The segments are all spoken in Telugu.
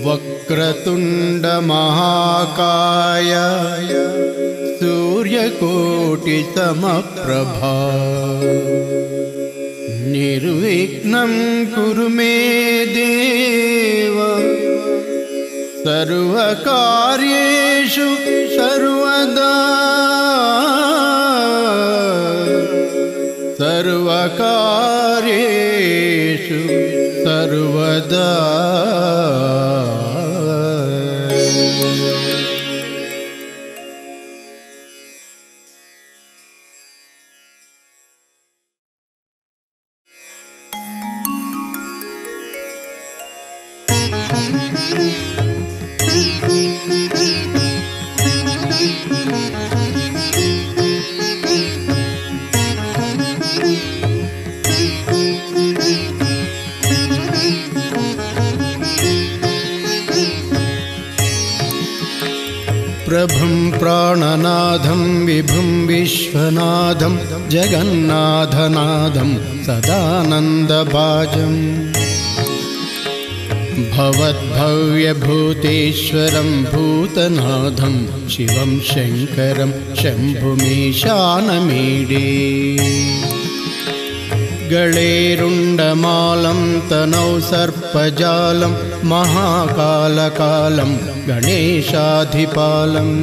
वक्रतुंड महाकाय सूर्यकोटि समप्रभा निर्विघ्नं कुरु मे देव सर्वकार्येषु सर्वदा सर्वकार्येषु सर्वदा। प्रभुं प्राणनाथं विभुं विश्वनाथं जगन्नाथनाथं सदानन्दभाजं भवद्भव्यभूतेश्वरं भूतनाथं शिवं शङ्करं शम्भुमीशानमीडे गळेरुण्डमालं तनौ सर्पजालं महाकालकालं गणेशाधिपालं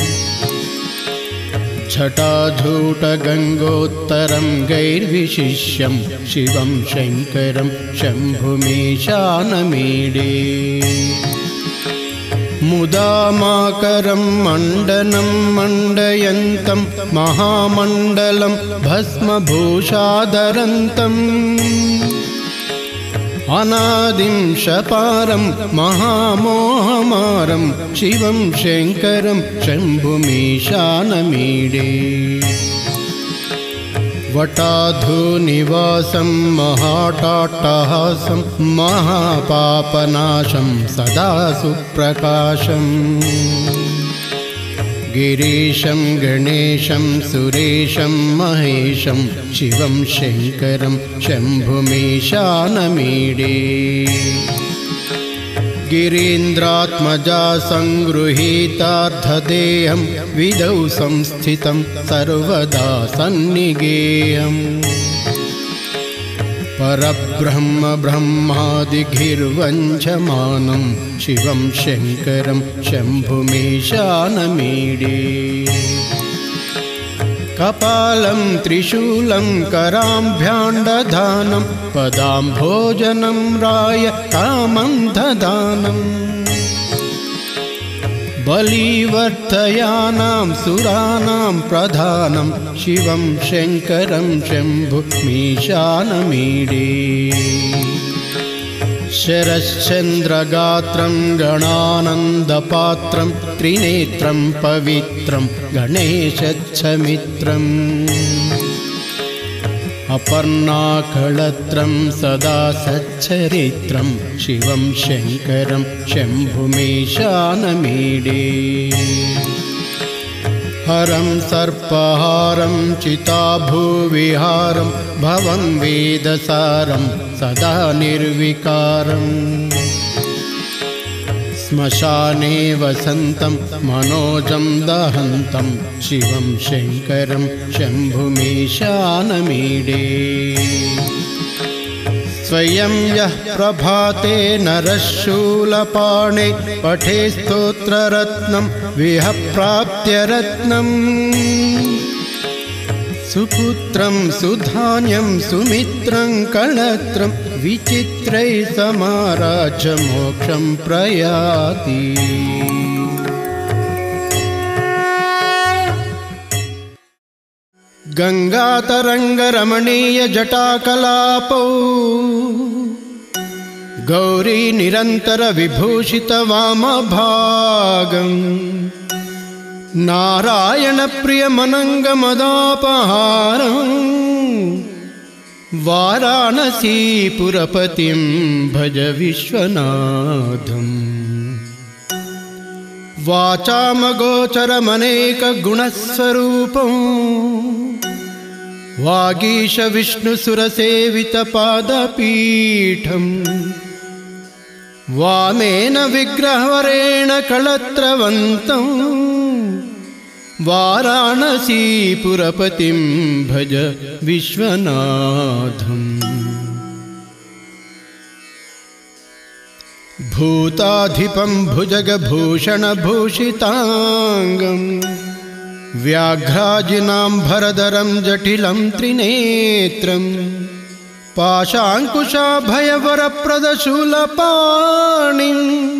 जटाधूटगङ्गोत्तरं गैर्विशिष्यं शिवं शङ्करं शम्भुमीशानमीडे मुदामाकरं मण्डनं मण्डयन्तं महामण्डलं भस्मभूषाधरन्तम् अनादिं शपारं महामोहमारं शिवं शङ्करं शम्भुमीशानमीडे वटाधूनिवासं महाटाट्टहासं महापापनाशं सदा सुप्रकाशं गिरीशं गणेशं सुरेशं महेशं शिवं शङ्करं शम्भुमीशानमीडे गिरीन्द्रात्मजा संगृहीतार्थदेहं विदौ संस्थितं सर्वदा सन्निगेयम् परब्रह्म ब्रह्मादिभिर्वञ्चमानं शिवं शङ्करं शम्भुमीशानमीडे कपालं त्रिशूलं कराभ्याण्डधानं पदाम्भोजनं राय कामं ददानम् बलिवर्धयानां सुराणां प्रधानं शिवं शङ्करं शम्भुमीशानमीडे शरश्चन्द्रगात्रं गणानन्दपात्रं त्रिनेत्रं पवित्रं गणेशच्छमित्रम् अपर्णाकळत्रं सदा सच्चरित्रं शिवं शङ्करं शम्भुमीशानमीडे हरं सर्पहारं चिताभूविहारं भवं वेदसारं सदा निर्विकारम् श्मशाने वसन्तं मनोजं दहन्तं शिवं शङ्करं शम्भुमीशानमीडे स्वयं यः प्रभाते नरशूलपाणे पठे स्तोत्ररत्नं विहप्राप्त्यरत्नम् सुपुत्रं सुधान्यं सुमित्रं कळत्रं विचित्रै समाराज्य मोक्षं प्रयाति। गंगातरंगरमणीय जटाकलापौ गौरी निरंतर विभूषित वामभागं नारायण प्रिय मनंगमदापहारं वाराणसीपुरपतिं भज विश्वनाथम् वाचामगोचरमनेक गुणस्वरूपं वागीश विष्णुसुरसेवित पादपीठं वामेन विग्रहवरेण कळत्रवन्तं वाराणसीपुरपतिं भज विश्वनाथम्। भूताधिपं भुजगभूषणभूषिताङ्गं व्याघ्राजिनाम्भरधरं जटिलं त्रिनेत्रं पाशाङ्कुशाभयवरप्रदशूलपाणिं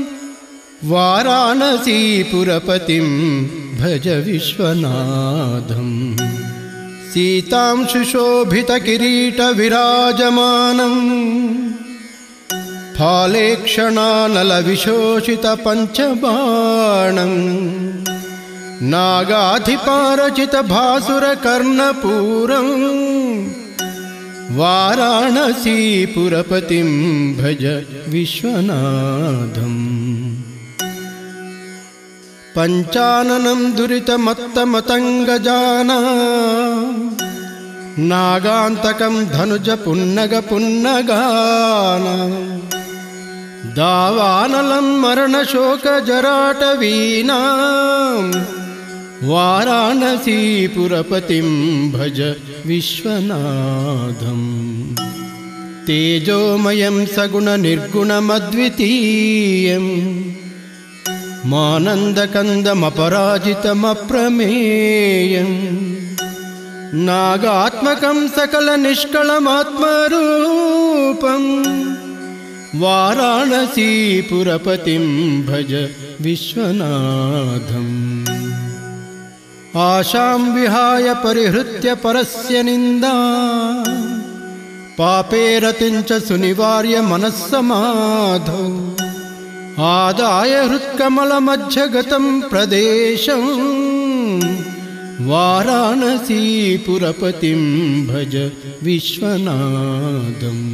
वाराणसीपुरपतिं भज विश्वनाथम्। सीतां सुशोभितकिरीटविराजमानं फालेक्षणानलविशोषितपञ्चबाणं नागाधिपारचितभासुरकर्णपूरं वाराणसीपुरपतिं भज विश्वनाथम्। पञ्चाननं दुरितमत्तमतङ्गजाना नागान्तकं धनुजपुन्नगपुन्नगाना दावानलं मरणशोकजराटवीनां वाराणसीपुरपतिं भज विश्वनाथम्। तेजोमयं सगुणनिर्गुणमद्वितीयं मानन्दकन्दमपराजितमप्रमेयं नागात्मकं सकलनिष्कळमात्मरूपं वाराणसीपुरपतिं भज विश्वनाथम्। आशां विहाय परिहृत्य परस्य निन्दा पापे रतिं च सुनिवार्य मनस्समाधौ आदाय हृत्कमलमध्यगतं प्रदेशं वाराणसीपुरपतिं भज विश्वनाथम्।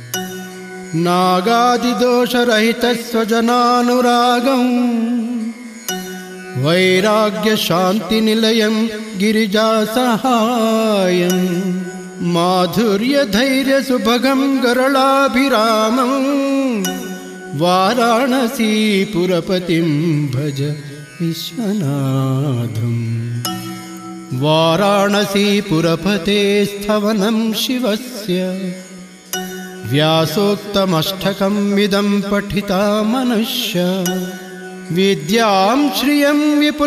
नागादिदोषरहितस्वजनानुरागं वैराग्यशान्तिनिलयं गिरिजासहायं माधुर्यधैर्यसुभगं गरलाभिरामं वाराणसीपुरपतिं भज विश्वनाथम्। वाराणसीपुरपते स्थवनं शिवस्य व्यासोक्तमष्टकमिदं पठिता मनुष्य विद्यां श्रियं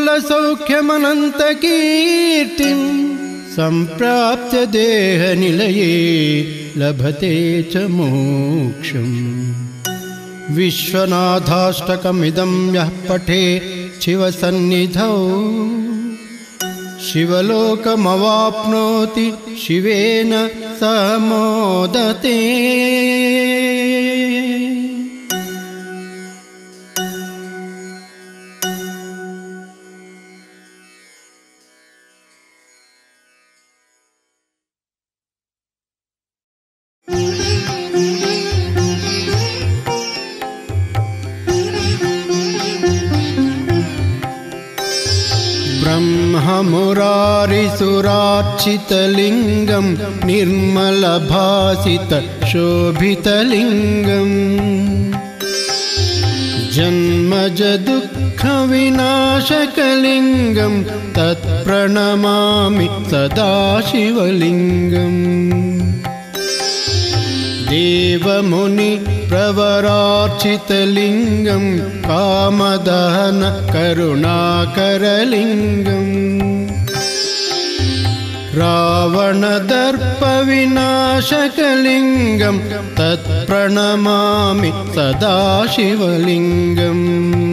विपुलसौख्यमनन्तकीर्तिं सम्प्राप्य देहनिलये लभते च मोक्षम्। विश्वनाथाष्टकमिदं यः पठे शिवसन्निधौ शिवलोकमवाप्नोति शिवेन सह मोदते। ब्रह्ममुरारिसुरार्चितलिङ्गं निर्मलभासितशोभितलिङ्गं जन्मजदुःखविनाशकलिङ्गं तत्प्रणमामि सदा शिवलिङ्गम्। देवमुनि प्रवरार्चितलिङ्गं कामदहन करुणाकरलिङ्गं रावणदर्पविनाशकलिङ्गं तत्प्रणमामि सदा शिवलिङ्गम्।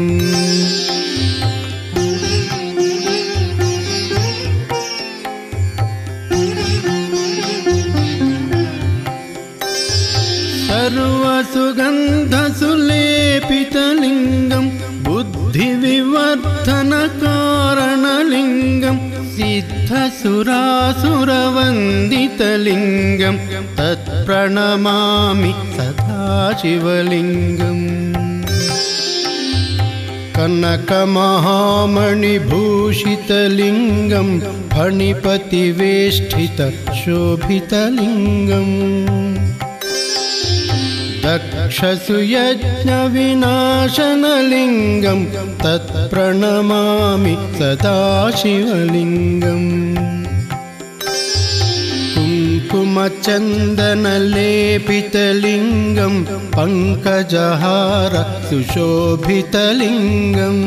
सर्वसुगन्धसुलेपितलिङ्गं बुद्धिविवर्धनकारणलिङ्गं सिद्धसुरासुरवन्दितलिङ्गं तत्प्रणमामि सदा शिवलिङ्गम्। कनकमहामणिभूषितलिङ्गं फणिपतिवेष्टितशोभितलिङ्गम् दक्षसुयज्ञविनाशनलिङ्गं तत्प्रणमामि सदा शिवलिङ्गम् कुङ्कुमचन्दनलेपितलिङ्गं पङ्कजहार सुशोभितलिङ्गम्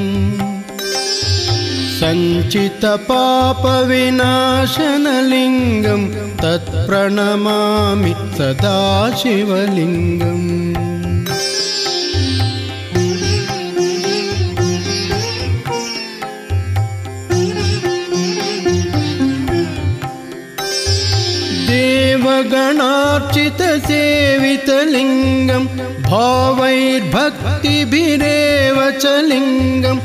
सञ्चितपापविनाशनलिङ्गं तत्प्रणमामि सदा शिवलिङ्गम् देवगणार्चितसेवितलिङ्गं भावैर्भक्तिभिरेव च लिङ्गं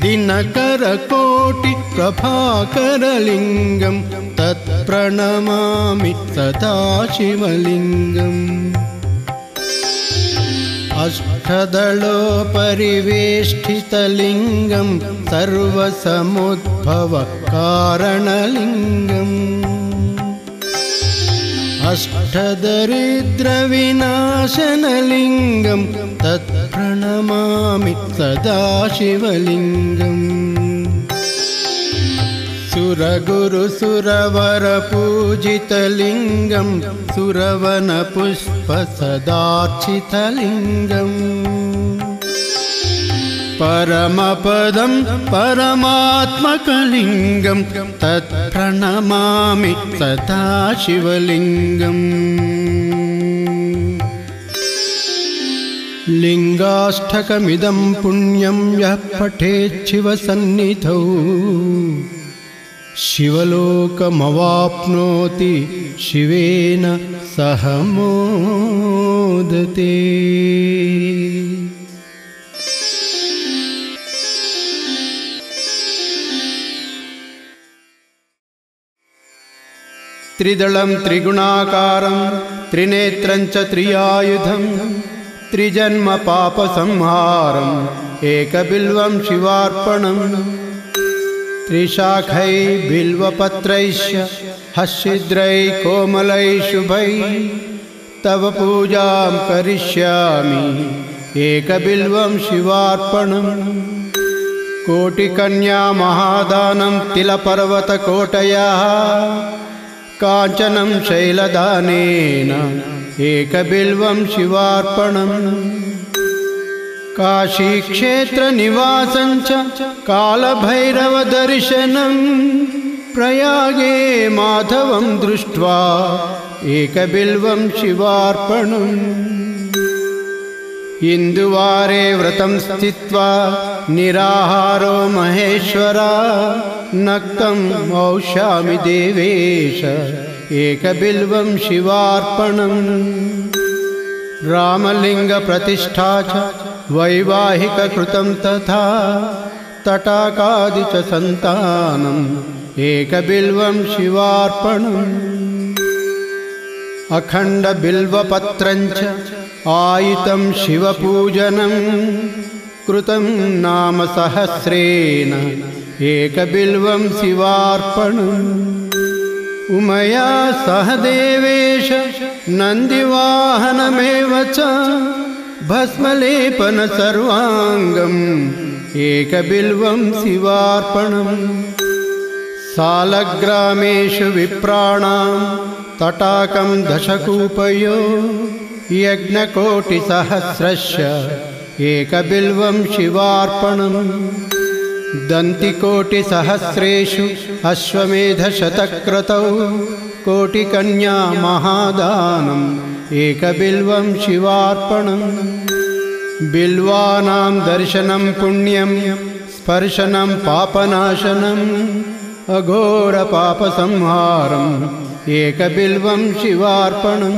दिनकरकोटिप्रभाकरलिङ्गं तत्प्रणमामि सदा शिवलिङ्गम् अष्टदलोपरिवेष्टितलिङ्गं सर्वसमुद्भवकारणलिङ्गम् अष्टदरिद्रविनाशनलिङ्गं तत्प्रणमामि सदा शिवलिङ्गम् सुरगुरुसुरवरपूजितलिङ्गं सुरवनपुष्पसदार्चितलिङ्गम् परमपदं परमात्मकलिङ्गं तत्प्रणमामि सदा शिवलिङ्गम् लिङ्गाष्टकमिदं पुण्यं यः पठेत् शिवसन्निधौ शिवलोकमवाप्नोति शिवेन सह मोदते। त्रिदलं त्रिगुणाकारं त्रिनेत्रं च त्रियायुधं त्रिजन्म पापसंहारम् एकबिल्वं शिवार्पणम् त्रिशाखैः बिल्वपत्रैश्च हस्सिद्रैः कोमलैः शुभैः तव पूजां करिष्यामि एकबिल्वं शिवार्पणम् कोटिकन्या महादानं तिलपर्वतकोटयाः काञ्चनं शैलदानेन एकबिल्वं शिवार्पणम् काशीक्षेत्रनिवासं च कालभैरवदर्शनं प्रयागे माधवं दृष्ट्वा एकबिल्वं शिवार्पणम् इन्दुवारे व्रतं स्थित्वा निराहारो महेश्वरा नक्तं औष्यामि देवेश एकबिल्वं शिवार्पणम् रामलिङ्गप्रतिष्ठा च वैवाहिककृतं तथा तटाकादि च सन्तानम् एकबिल्वं शिवार्पणम् अखण्डबिल्वपत्रं च आयुतं शिवपूजनं कृतं नाम सहस्रेण एकबिल्वं शिवार्पणम् उमया सह देवेश नन्दिवाहनमेव च भस्मलेपन सर्वाङ्गम् एकबिल्वं शिवार्पणम् सालग्रामेषु विप्राणां तटाकं दशकूपयो यज्ञकोटिसहस्रस्य एकबिल्वं शिवार्पणम् दन्तिकोटिसहस्रेषु अश्वमेधशतक्रतौ कोटिकन्या महादानम् एकबिल्वं शिवार्पणम् बिल्वानां दर्शनं पुण्यं स्पर्शनं पापनाशनम् अघोरपापसंहारम् एकबिल्वं शिवार्पणम्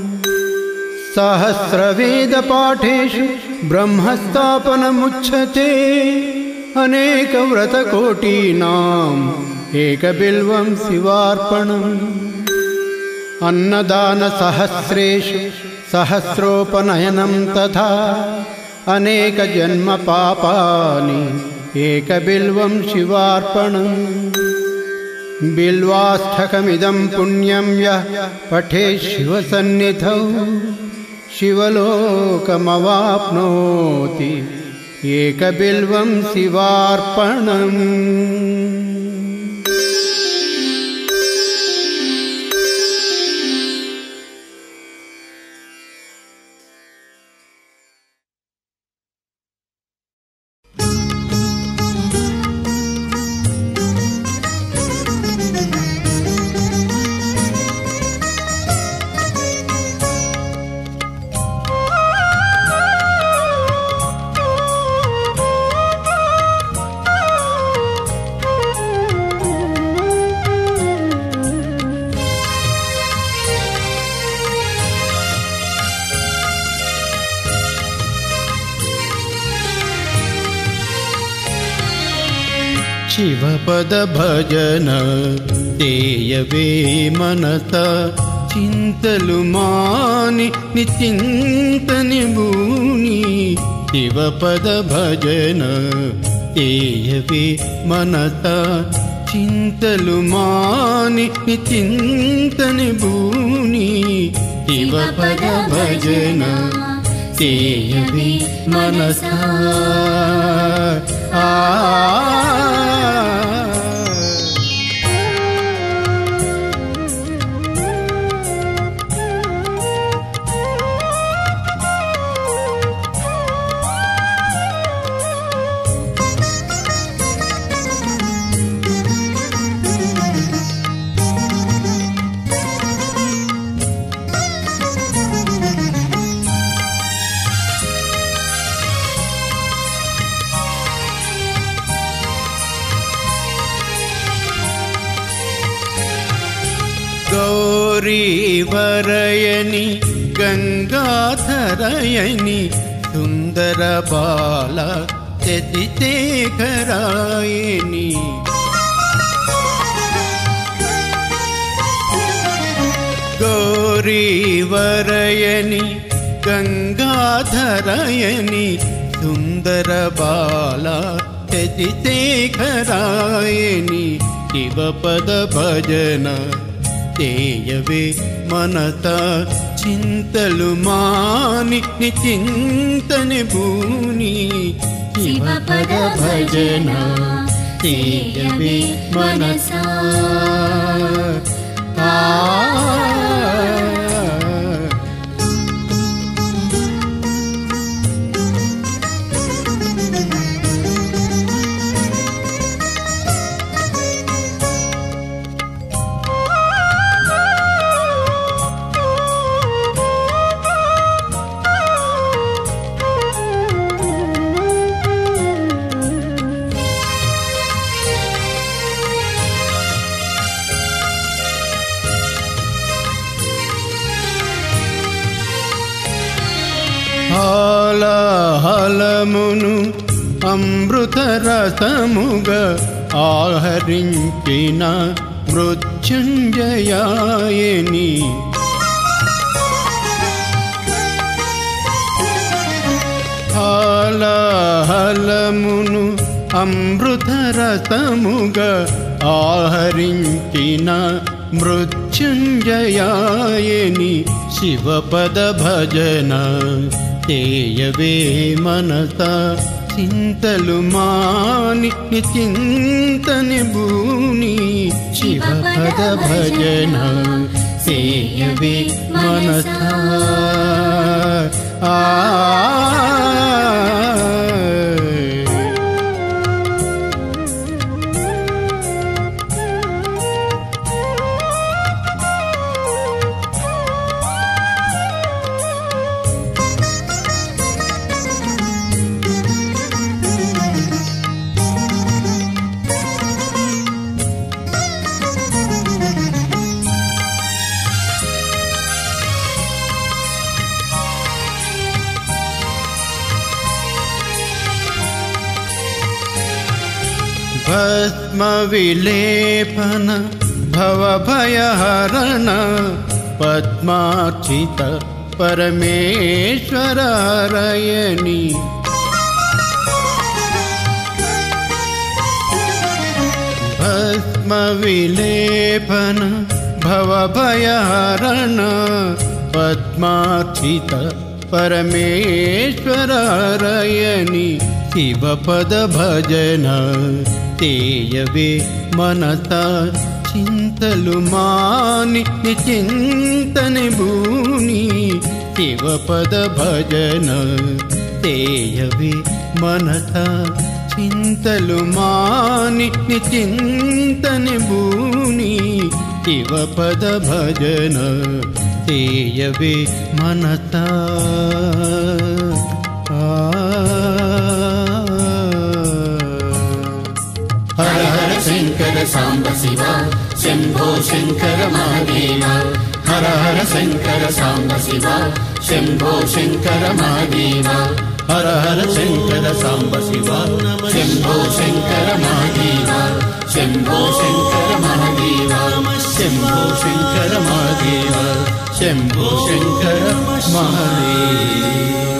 सहस्रवेदपाठेषु ब्रह्मस्थापनमुच्यते अनेकव्रतकोटीनाम् एकबिल्वं शिवार्पणम् अन्नदानसहस्रेषु सहस्रोपनयनं तथा अनेकजन्मपापानि एकबिल्वं शिवार्पणम् बिल्वाष्टकमिदं पुण्यं यः पठेत् शिवसन्निधौ शिवलोकमवाप्नोति एकबिल्वं शिवार्पणम्। शिवपद भजन तेयवे मनसा चिंतलु मानि निचिंतनि भूनि। शिवपद भजन तेयवे मनसा चिंतलु मानि निचिंतनि भूनि। शिवपद भजन तेयवे मनसा गौरीवरयनि गंगाधरयनि सुंदर बाल यतिशेखरायनि। गौरीवरयनि गंगाधरयनि सुंदर बाल यतिशेखरायनि। शिवपद भजन तेयवे मनसा चिंतलु मानि निचिंतनि भूनि। शिवपद भजन तेयवे मनसा హాలమును అమృత రసముగ ఆహరించిన మృత్యుంజయాయని। హాలమును అమృత రసముగ ఆహరించిన మృత్యుంజయాయని। శివపద భజన तेयवे मनसा चिंतलु मानि निचिंतनि भूनि। शिवपद भजन तेयवे मनसा भस्म विलेपन भवभयहरण पद्मार्चित परमेश्वर हरयनि। भस्म विलेपन भवभयहरण पद्मार्चित పరమేశ్వరారయని శివపద భజన చేయవే మనస చింతలు మాని చింతని భూని శివపద భజన చేయవే మనస చింతలు మాని చింతని భూని శివపద భజన చేయవే మనస హర హర శంకర సాంబ శివ శంభో శంకర మహాదేవ హర హర శంకర సాంబ శివ శంభో శంకర మహాదేవ హర హర శంకర సాంబ శివ శంభో శంకర మహాదేవ శంభో శంకర మహాదేవ శంభో శంకర మహాదేవ శంభో శంకర మహాదేవ.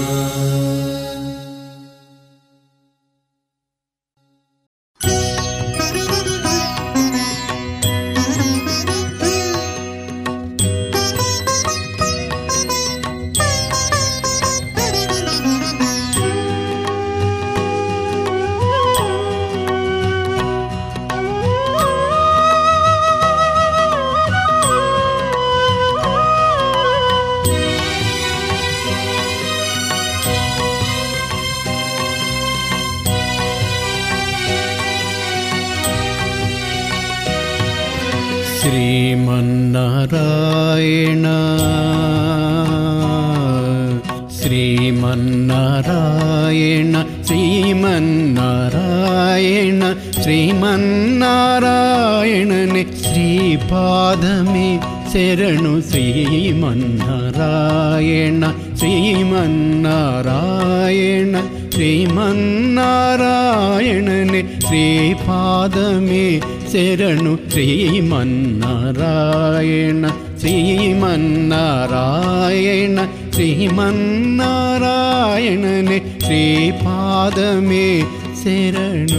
శ్రీమన్నారాయణ శ్రీమన్నారాయణ శ్రీమన్నారాయణ శ్రీమన్నారాయణని శ్రీపాదమే శరణు శ్రీమన్నారాయణ శ్రీమన్నారాయణ శ్రీమన్నారాయణని శ్రీపాదమే శరణు శ్రీమన్నారాయణ శ్రీమన్నారాయణ శ్రీమన్నారాయణని శ్రీపాదమే శరణు.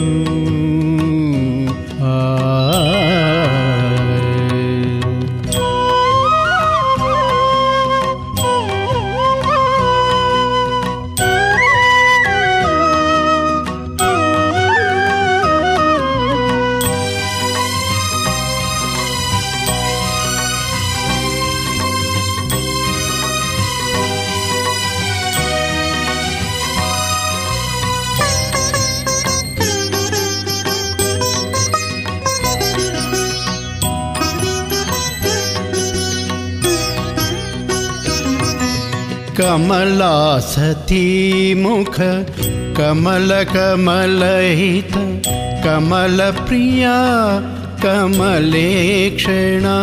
कमलासती मुख कमल कमलहित कमल प्रिया कमलेक्षणा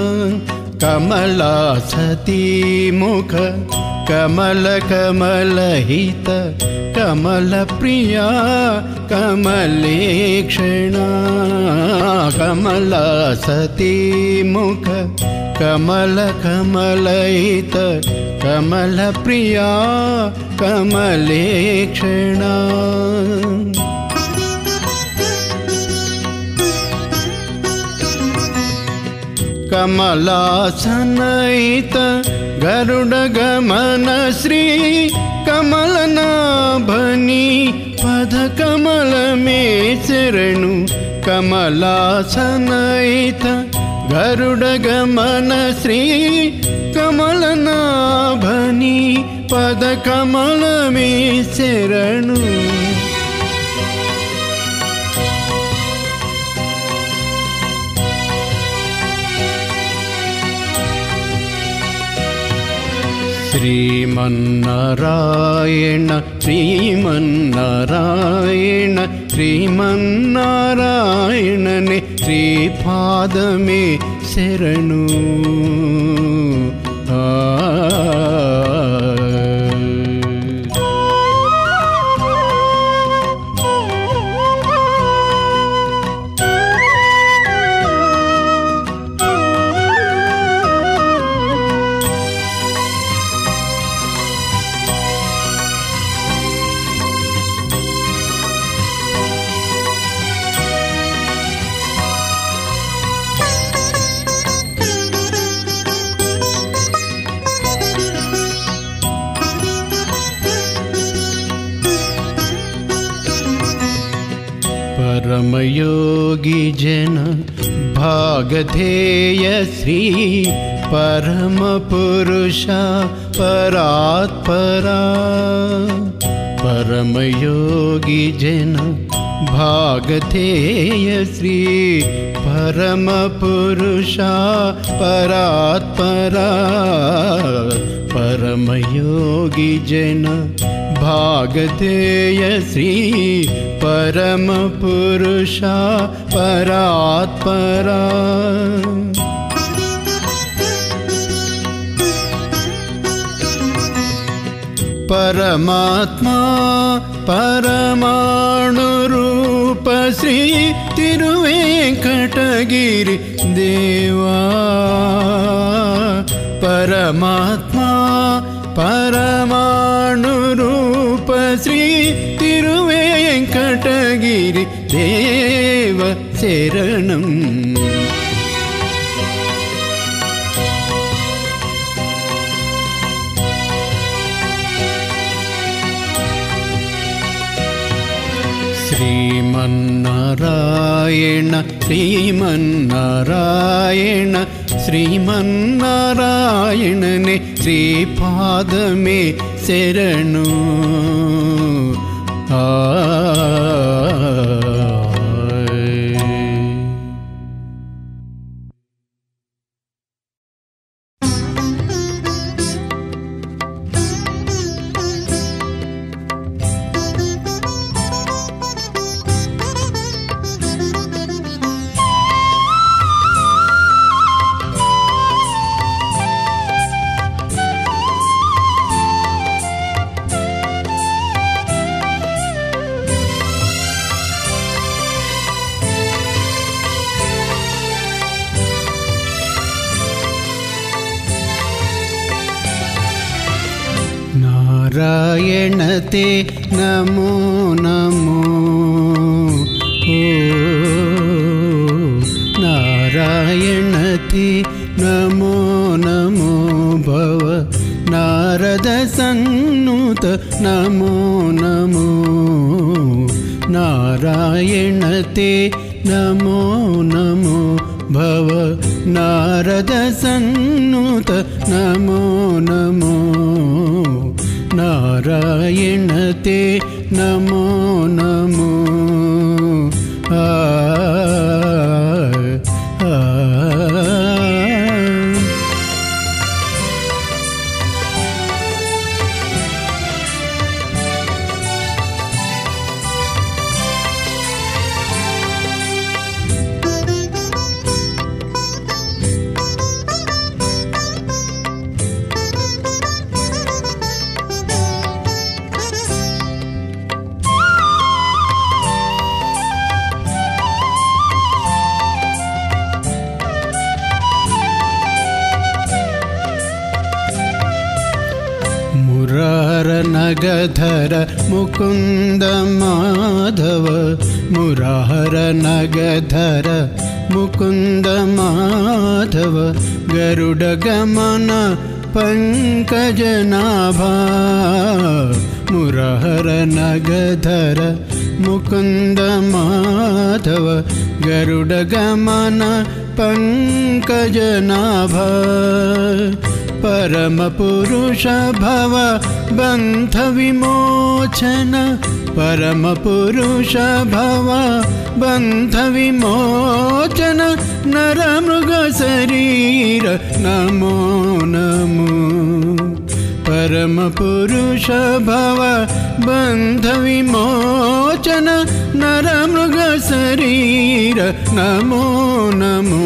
कमलासती मुख कमल कमलहित कमल प्रिया कमलेक्षणा कमलासती मुख कमल कमलहित कमल प्रिया कमलेक्षणा कमलासनहित गरुड गमन श्री कमलनाभनी पद कमल में शरणु कमलासनहित गरुड गमन श्री कमलनाभनी पद कमल में शरणु श्रीमन्नारायण श्रीमन्नारायण श्रीमन्नारायणने श्रीपादमे शरणु परमयोगी जन भागधेय श्री परमपुरुषा परात्परा परमयोगी जन भागधेय श्री परमपुरुषा परात्परा परमयोगी जन भागधेय श्री परमपुरुषा परात्परा परमात्मा परमाणुरूप श्री तिरुवेंकटगिरि देवा परमात्मा परमाणुरूप श्री तिरुवेंकटगिरि देव शरणम् श्रीमन्नारायण श्रीमन्नारायण श्रीमन्नारायण ने श्रीपाद में शरणु नारायण ते नमो नमो ओ नारायण ते नमो नमो भव नारद सन्नुत नमो नमो नारायण ते नमो नमो भव नारद सन्नुत नमो नमो नारायण ते नमो नमो नगधर मुकुंद माधव मुरार नगधर मुकुंद माधव गरुड गमन पंकजनाभा मुरार नगधर मुकुंद माधव गरुड गमन पंकजनाभा परम पुरुष भव बंध विमोचन परम पुरुष भव बंध विमोचन नर मृग शरीर नमो नमो परम पुरुष भव बंध विमोचन नर मृग शरीर नमो नमो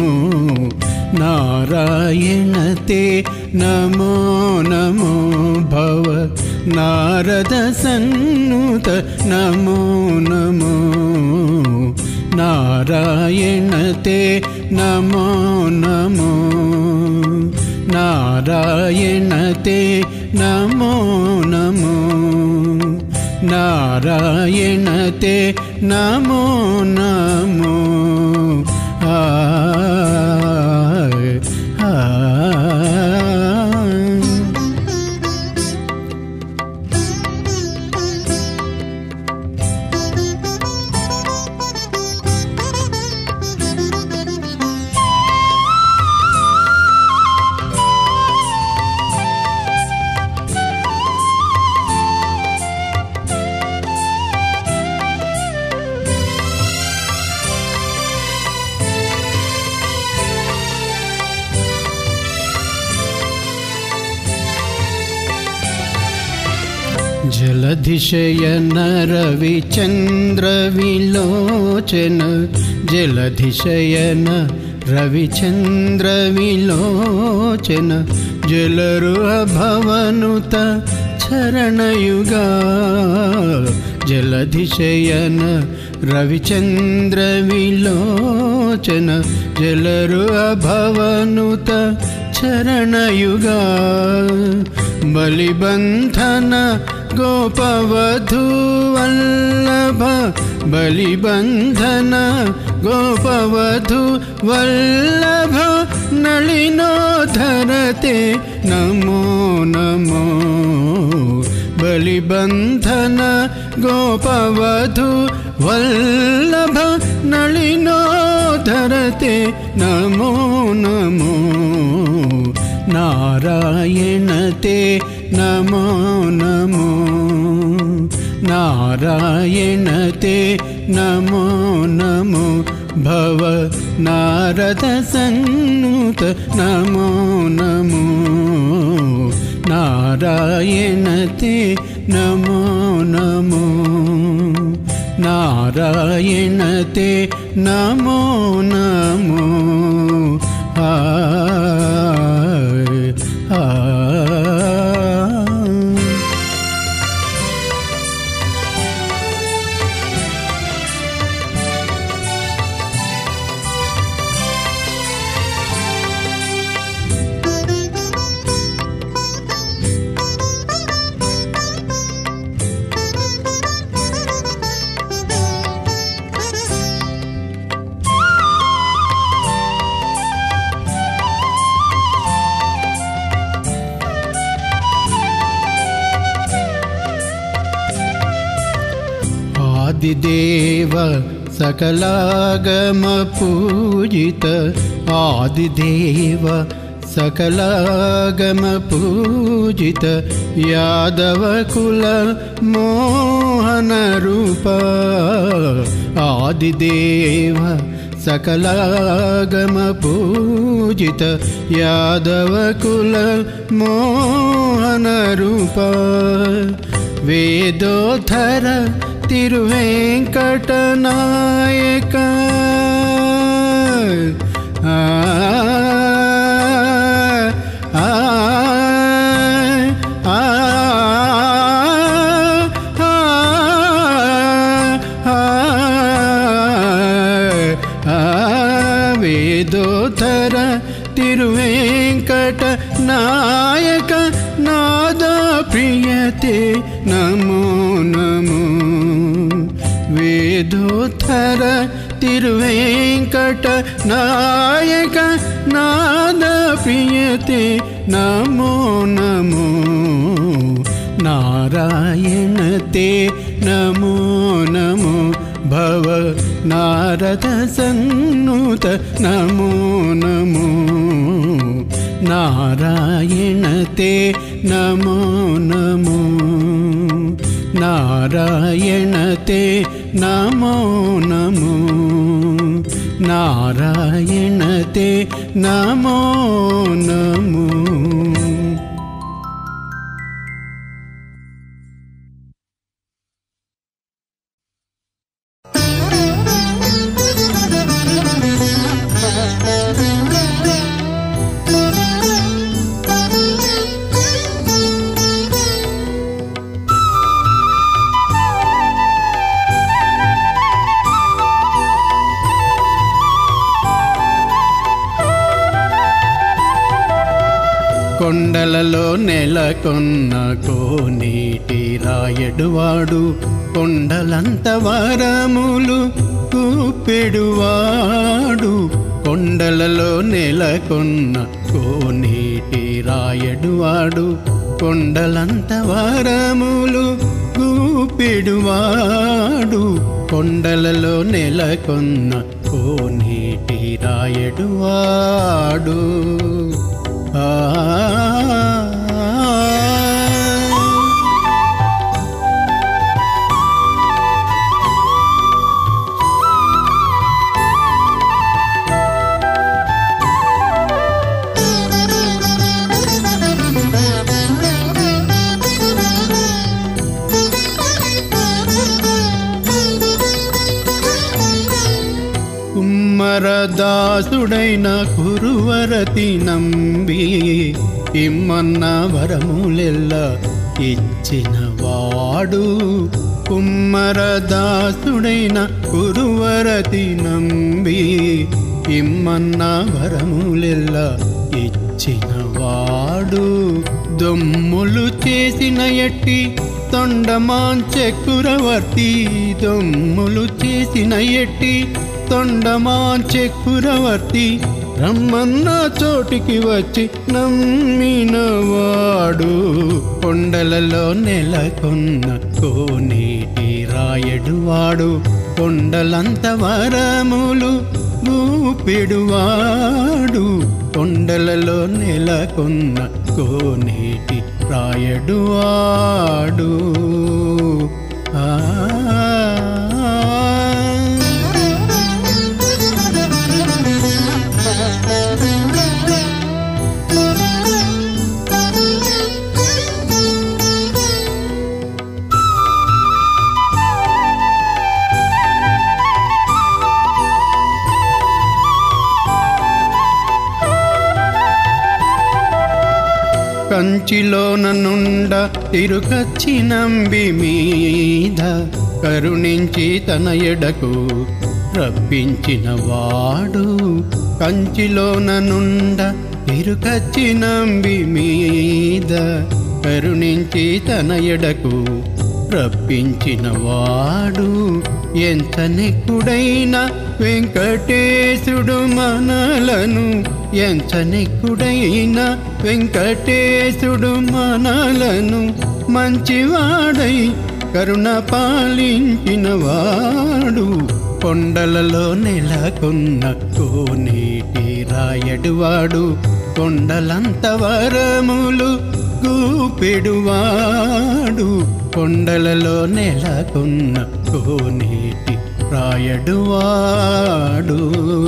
नारायण ते नमो नमो भव नारद सन्नुत नमो नमो नारायण ते नमो नमो नारायण ते नमो नमो नारायण ते नमो नमो జలధిశయన రవిచంద్ర విలోచన జలధిశయన రవిచంద్ర విలోచన జలరుహ భవనుత చరణయుగా జలధిశయన రవిచంద్ర విలోచన జలరుహ భవనుత చరణయుగా బలిబంధన గోపవధూ వల్లభ బలిబంధన గోపవధూ వల్లభ నళినోధరతే నమో నమో బలిబంధన గోపవధూ వల్లభ నళినోధరతే నమో నమో నారాయణ తే నమో నమో నారాయణ తే నమో నమో భవ నారద సన్నుత నమో నమో నారాయణ తే నమో నమో నారాయణ తే నమో నమో आदिदेव सकलागम पूजित आदिदेव सकलागम पूजित यादव कुल मोहन रूप आदिदेव सकलागम पूजित यादव कुल मोहन रूप वेदोधर तिरुवेंकटनायक वेदोधर तिरुवेंकटनायक नाद प्रियते नमो नमो वेदोधर तिरुवेंकटनायक नाद प्रियते नमो नमो नारायण ते नमो नमो भव नारद सन्नुत नमो नमो नारायण ते नमो नमो नारायण ते नमो नमो नारायण ते नमो नमो కొండలలో నెలకొన్న కోనేటి రాయడువాడు కొండలంత వరములు కూపెడువాడు కొండలలో నెలకొన్న కోనేటి రాయడువాడు కొండలంత వరములు కూపెడువాడు కొండలలో నెలకొన్న కోనేటి రాయడువాడు దాసుడైన కురువరతి నంబి ఇమ్మన్న వరములెల్ల ఇచ్చిన వాడు కుమ్మర దాసుడైన కురువరతి నంబి ఇమ్మన్న వరములెల్ల ఇచ్చిన వాడు దొమ్ములు చేసిన ఎట్టి తొండమాంచెక్కురవర్తి దొమ్ములు చేసిన ఎట్టి తొండమాంచెక్కురవర్తి రమ్మన్న చోటికి వచ్చి నమ్మినవాడు కొండలలో నెలకొన్న కోనేటి రాయడువాడు కొండలంత వరములు గూపెడువాడు కొండలలో నెలకొన్న కోనేటి రాయడువాడు కంచిలోన నుండ తిరుకచ్చి నంబి మీద కరుణించి తన ఎడకు రప్పించిన వాడు కంచిలోన నుండ తిరుకచ్చి నంబి మీద కరుణించి తన ఎడకు రప్పించిన వాడు ఎంత నెక్కుడైన వెంకటేశుడు మనలను ఎంత నెక్కుడైన వెంకటేశుడు మనలను మంచివాడై కరుణ పాలించిన వాడు కొండలలో నెలకొన్న కోనేటి రాయడువాడు కొండలంత వరములు గూపెడువాడు కొండలలో నెలకొన్న కోనేటి రాయడువాడు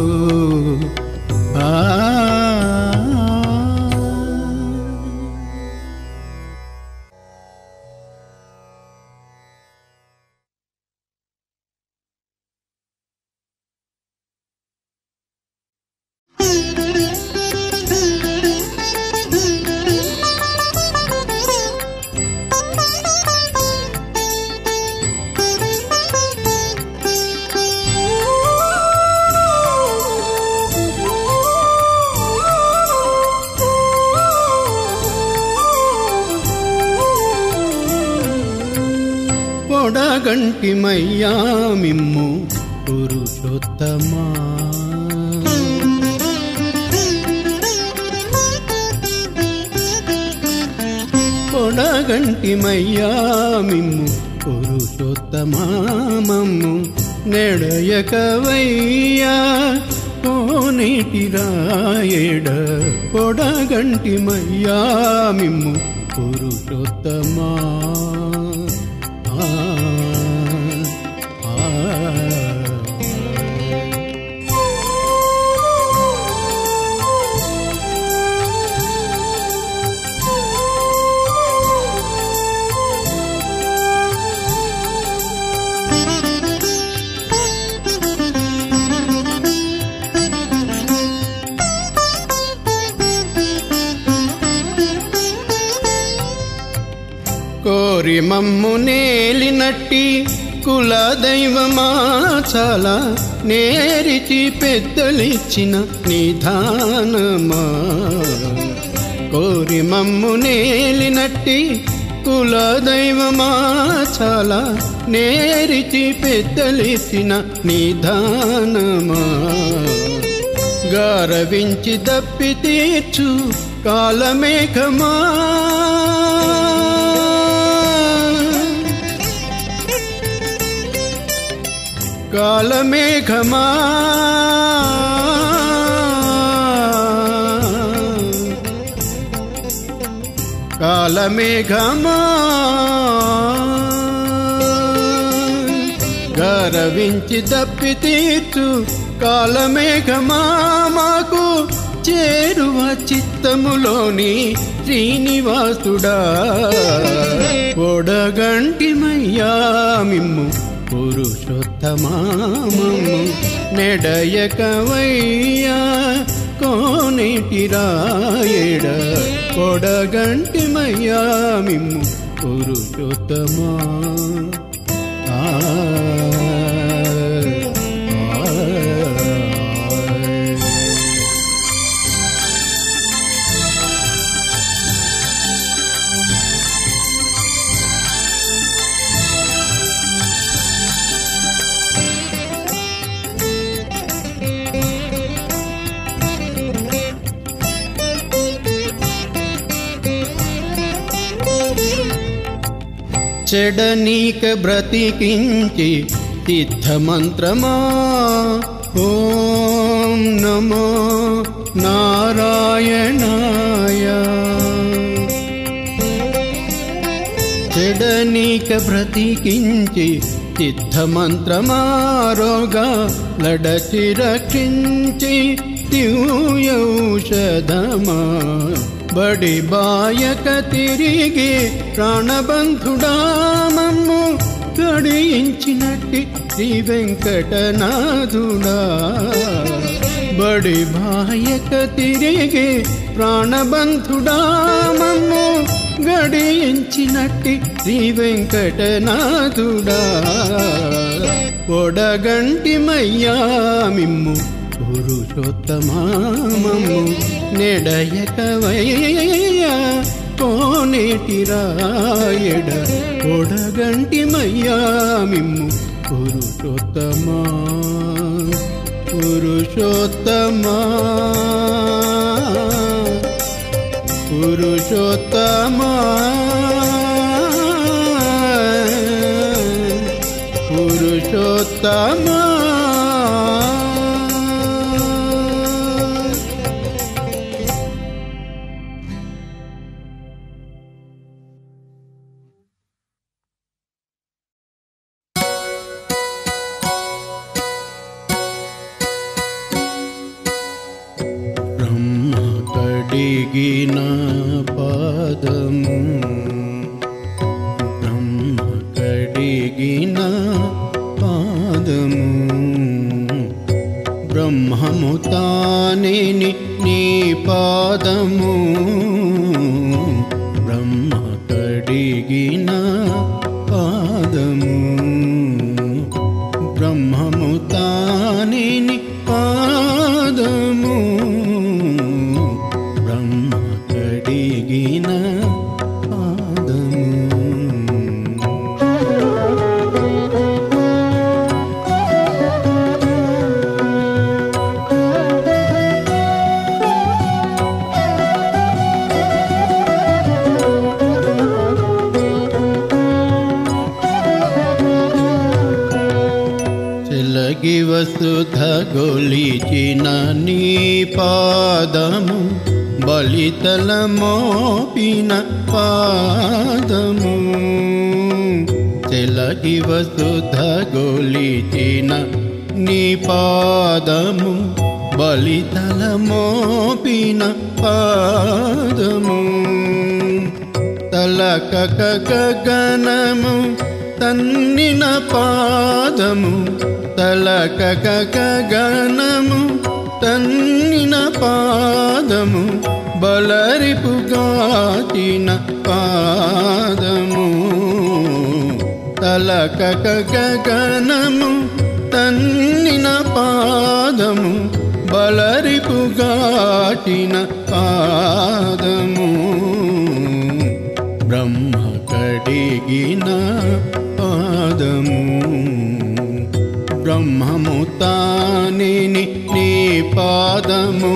పొడగంటి మయ్యా మిమ్ము పురుషోత్తమా పొడగంటి మయ్యా మిమ్ము పురుషోత్తమా మమ్ము నెడయకవయ్యా కోనేటి రాయడ పొడగంటి మయ్యా మిమ్ము పురుషోత్తమా కోరి మమ్ము నేలినట్టి కుల దైవమా చాలా నేరిచి పెద్దలిచ్చిన నిధానమా కోరి మమ్ము నేలినట్టి కుల దైవమా చాలా నేరిచి పెద్దలిచ్చిన నిధానమా గారవించి దప్పి తీర్చు కాలమేఘమా కాలమేఘమా కాలమేఘమా గరవించి దప్పి తీర్చు కాలమేఘమా మాకు చేరువ చిత్తములోని శ్రీనివాసుడా పొడగంటి మయ్యా మిమ్ము పురుషోత్తమామము నెడయకవయ్యా కోనేటి రాయడ కొడగంటిమయ్యా మిమ్ము పురుషోత్తమా. చెడనీక బ్రతికించి సిద్ధమంత్రమా ఓం నమో నారాయణాయ. చెడనీక బ్రతికించి సిద్ధమంత్రమా రోగా లడచి రక్షించి దివ్యౌషధమా బడి బాయక తిరిగి ప్రాణబంధుడా మమ్ము గడించినట్టి శ్రీ వెంకటనాథుడా. బడి బాయక తిరిగి ప్రాణబంధుడా మమ్ము గడించినట్టి శ్రీ వెంకటనాథుడా. కొడగంటిమయ్యా మిమ్ము పురుషోత్తమామము నెడయకవయ్యా కోనేటి రాయడ కొడగంటిమయ్యా మిమ్ము పురుషోత్తమా. పురుషోత్తమా పురుషోత్తమా పురుషోత్తమా. కడిగిన పాదము బ్రహ్మ కడిగిన పాదము బ్రహ్మము తానే నీ పాదము బ్రహ్మ కడిగిన పాదము బ్రహ్మము తానే నీ పాదము బ్రహ్మ కడిగిన పాదము. చెలగి వసుధ గొలిచిన నీ పాదము బలితల మోపిన పాదము చెలగి వసుధ గొలిచిన నీ పాదము బలితల మోపిన పాదము తలకక గగనము తన్నిన పాదము తలకక గగనము తన్నిన పాదము బలరిపుగాచిన పాదము తలకక గగనము తన్నిన పాదము బలరిపుగాచిన పాదము బ్రహ్మ కడిగిన పాదము బ్రహ్మము తానే నీ పాదము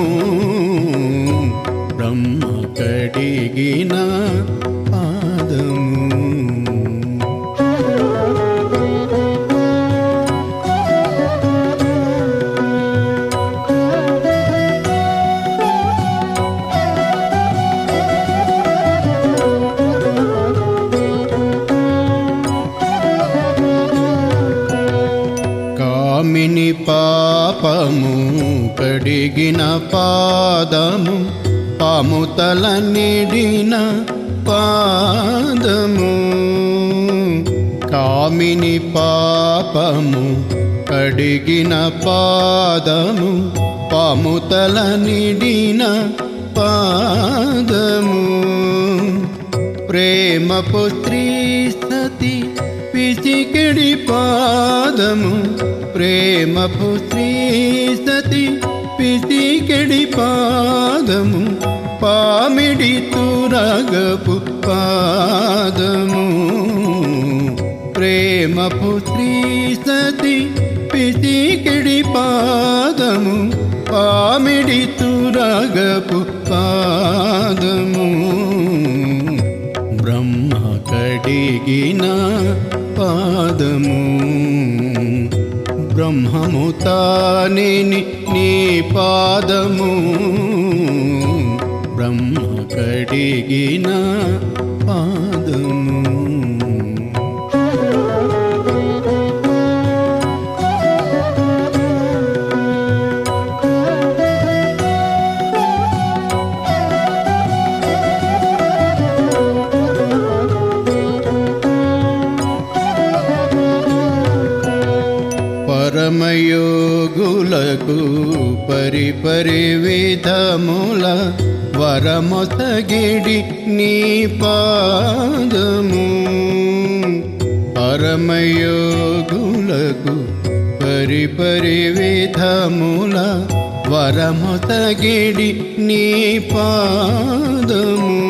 బ్రహ్మ కడిగిన పాదము. కామిని పాపము కడిగిన పాదము పాముతల నిడిన పాదము కామిని పాపము కడిగిన పాదము పాముతల నిడిన పాదము ప్రేమపు స్త్రీ సతి పిసికిడి పాదము ప్రేమపు స్త్రీ సతి పిసికిడి పాదము పామిడి తురగపు పాదము ప్రేమపు స్త్రీ సతి పిసికిడి పాదము పామిడి తురగపు పాదము బ్రహ్మ కడిగిన పాదము బ్రహ్మము తానే నీ పాదము బ్రహ్మ కడిగిన పాదము పరమయోగులకు పరిపరి విధముల వరమొసగిడి నీ పాదము పరమయోగులకు పరిపరి విధముల వరమొసగిడి నీ పాదము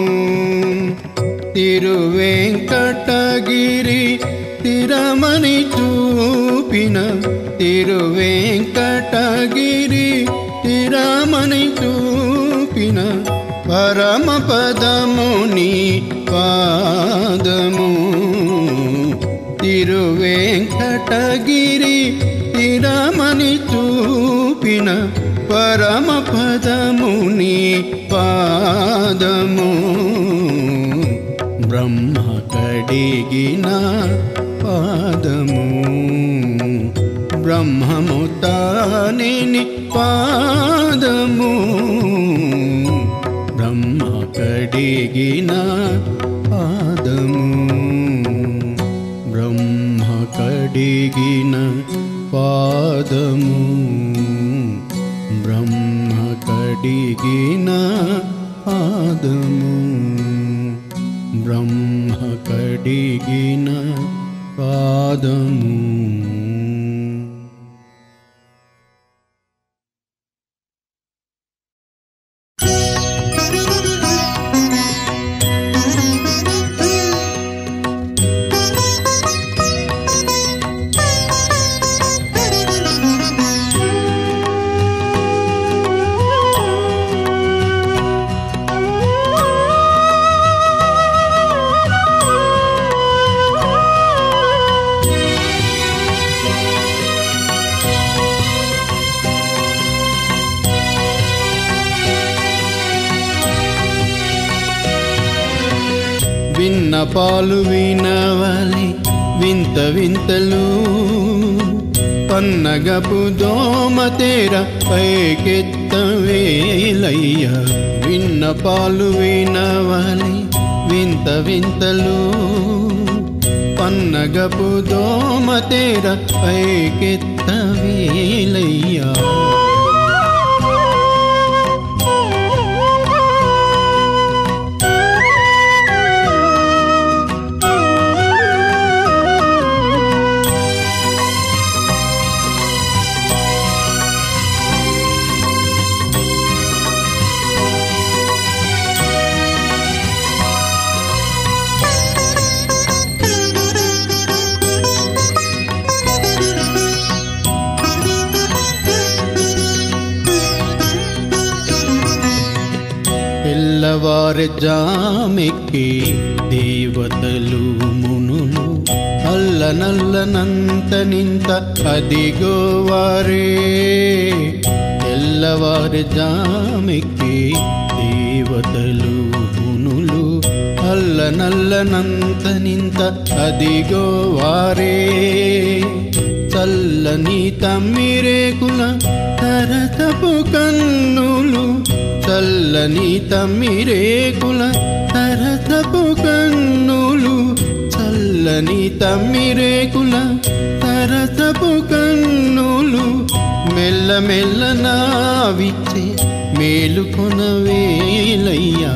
తిరువెంకటగిరి తిరమని చూపిన తిరువెంకటగిరి తిరమని చూపిన పరమ పదము నీ పాదము తిరువెంకటగిరి తిరమని చూపిన పరమ పదము నీ పాదము బ్రహ్మ కడిగిన పాదము బ్రహ్మము తానే నీ పాదము బ్రహ్మ కడిగిన పాదము బ్రహ్మ కడిగిన పాదము బ్రహ్మ కడిగిన పాదము బ్రహ్మ కడిగిన పాదము విన్నపాలు వినవలి వింత వింతలు పన్నగపు దోమ తేర పైకెత్తవేలయ్య విన్నపాలు వినవలి వింత వింతలు పన్నగపు దోమ తేర పైకెత్తవేలయ్య తెల్లవారి జామెక్కి దేవతలు మునులు అల్లనల్లనంత నింత అదిగో వారే తెల్లవారి జామెక్కి దేవతలు మునులు అల్లనల్లనంత నింత అదిగో వారే చల్లని తమ్మిరేకుల తరతపు కన్నులు చల్లని తమ్మిరేకుల తరతపు కన్నులు చల్ల తెల్లని తమ్మిరేకుల సరసపు కన్నులు మెల్లమెల్ల నావిచ్చే మేలుకొనవేలయ్యా.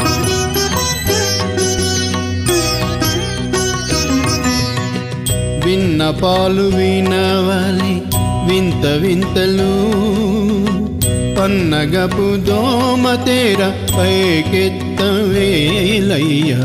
విన్నపాలు వినవాలి వింత వింతలు పన్నగపు దోమ తేర పైకెత్తవేలయ్యా.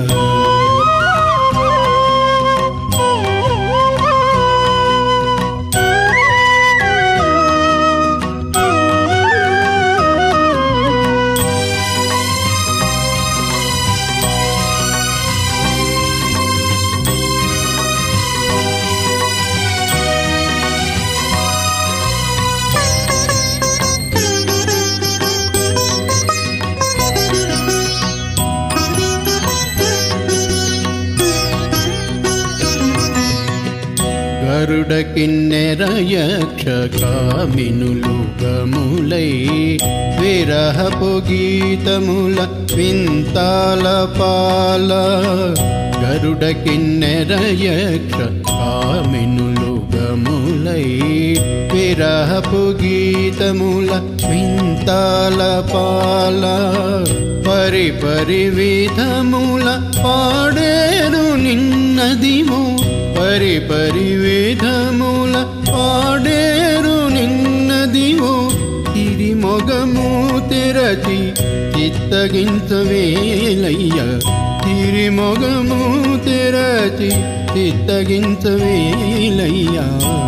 గరుడ కిన్నెర యక్ష కామినులు గములై విరహపు గీతముల వింతాల పాల. గరుడ కిన్నెర యక్ష కామినులు గములై విరహపు గీతముల వింతాల పాల. పరి పరి విధముల పాడేరు నిన్నదిమో పరి పరి విధముల పాడేరు నిన్నదివో. తిరిమొగము తెరచి చిత్తగించవేలయ్యా. తిరిమొగము తెరచి చిత్తగించవేలయ్యా.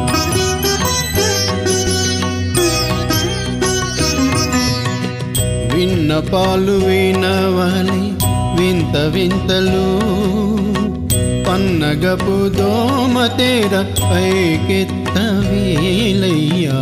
విన్నపాలు వినవాలి వింత వింతలు పన్నగపు దోమ తేర పైకెత్తవేలయ్యా.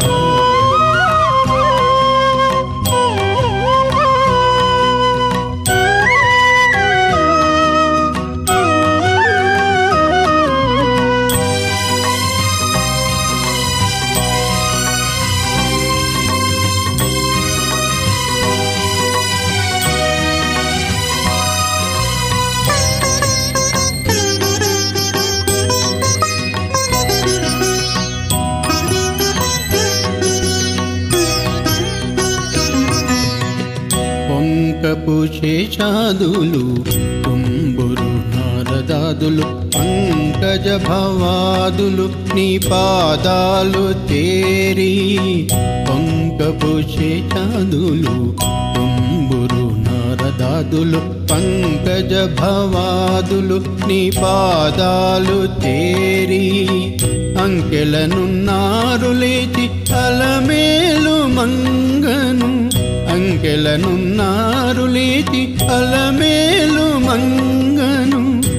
పొంకపు శేషాదులు కుంబురు నారదాదులు పంకజ భవాదులు నీ పాదాలు చేరి. పొంకపు శేషాదులు కుంబురు నారదాదులు పంకజ భవాదులు నీ పాదాలు చేరి. అంకెలనున్నారు లేచి అలమేలు మంగను. అంకెలనున్నారు లేచి అలమేలు మంగను.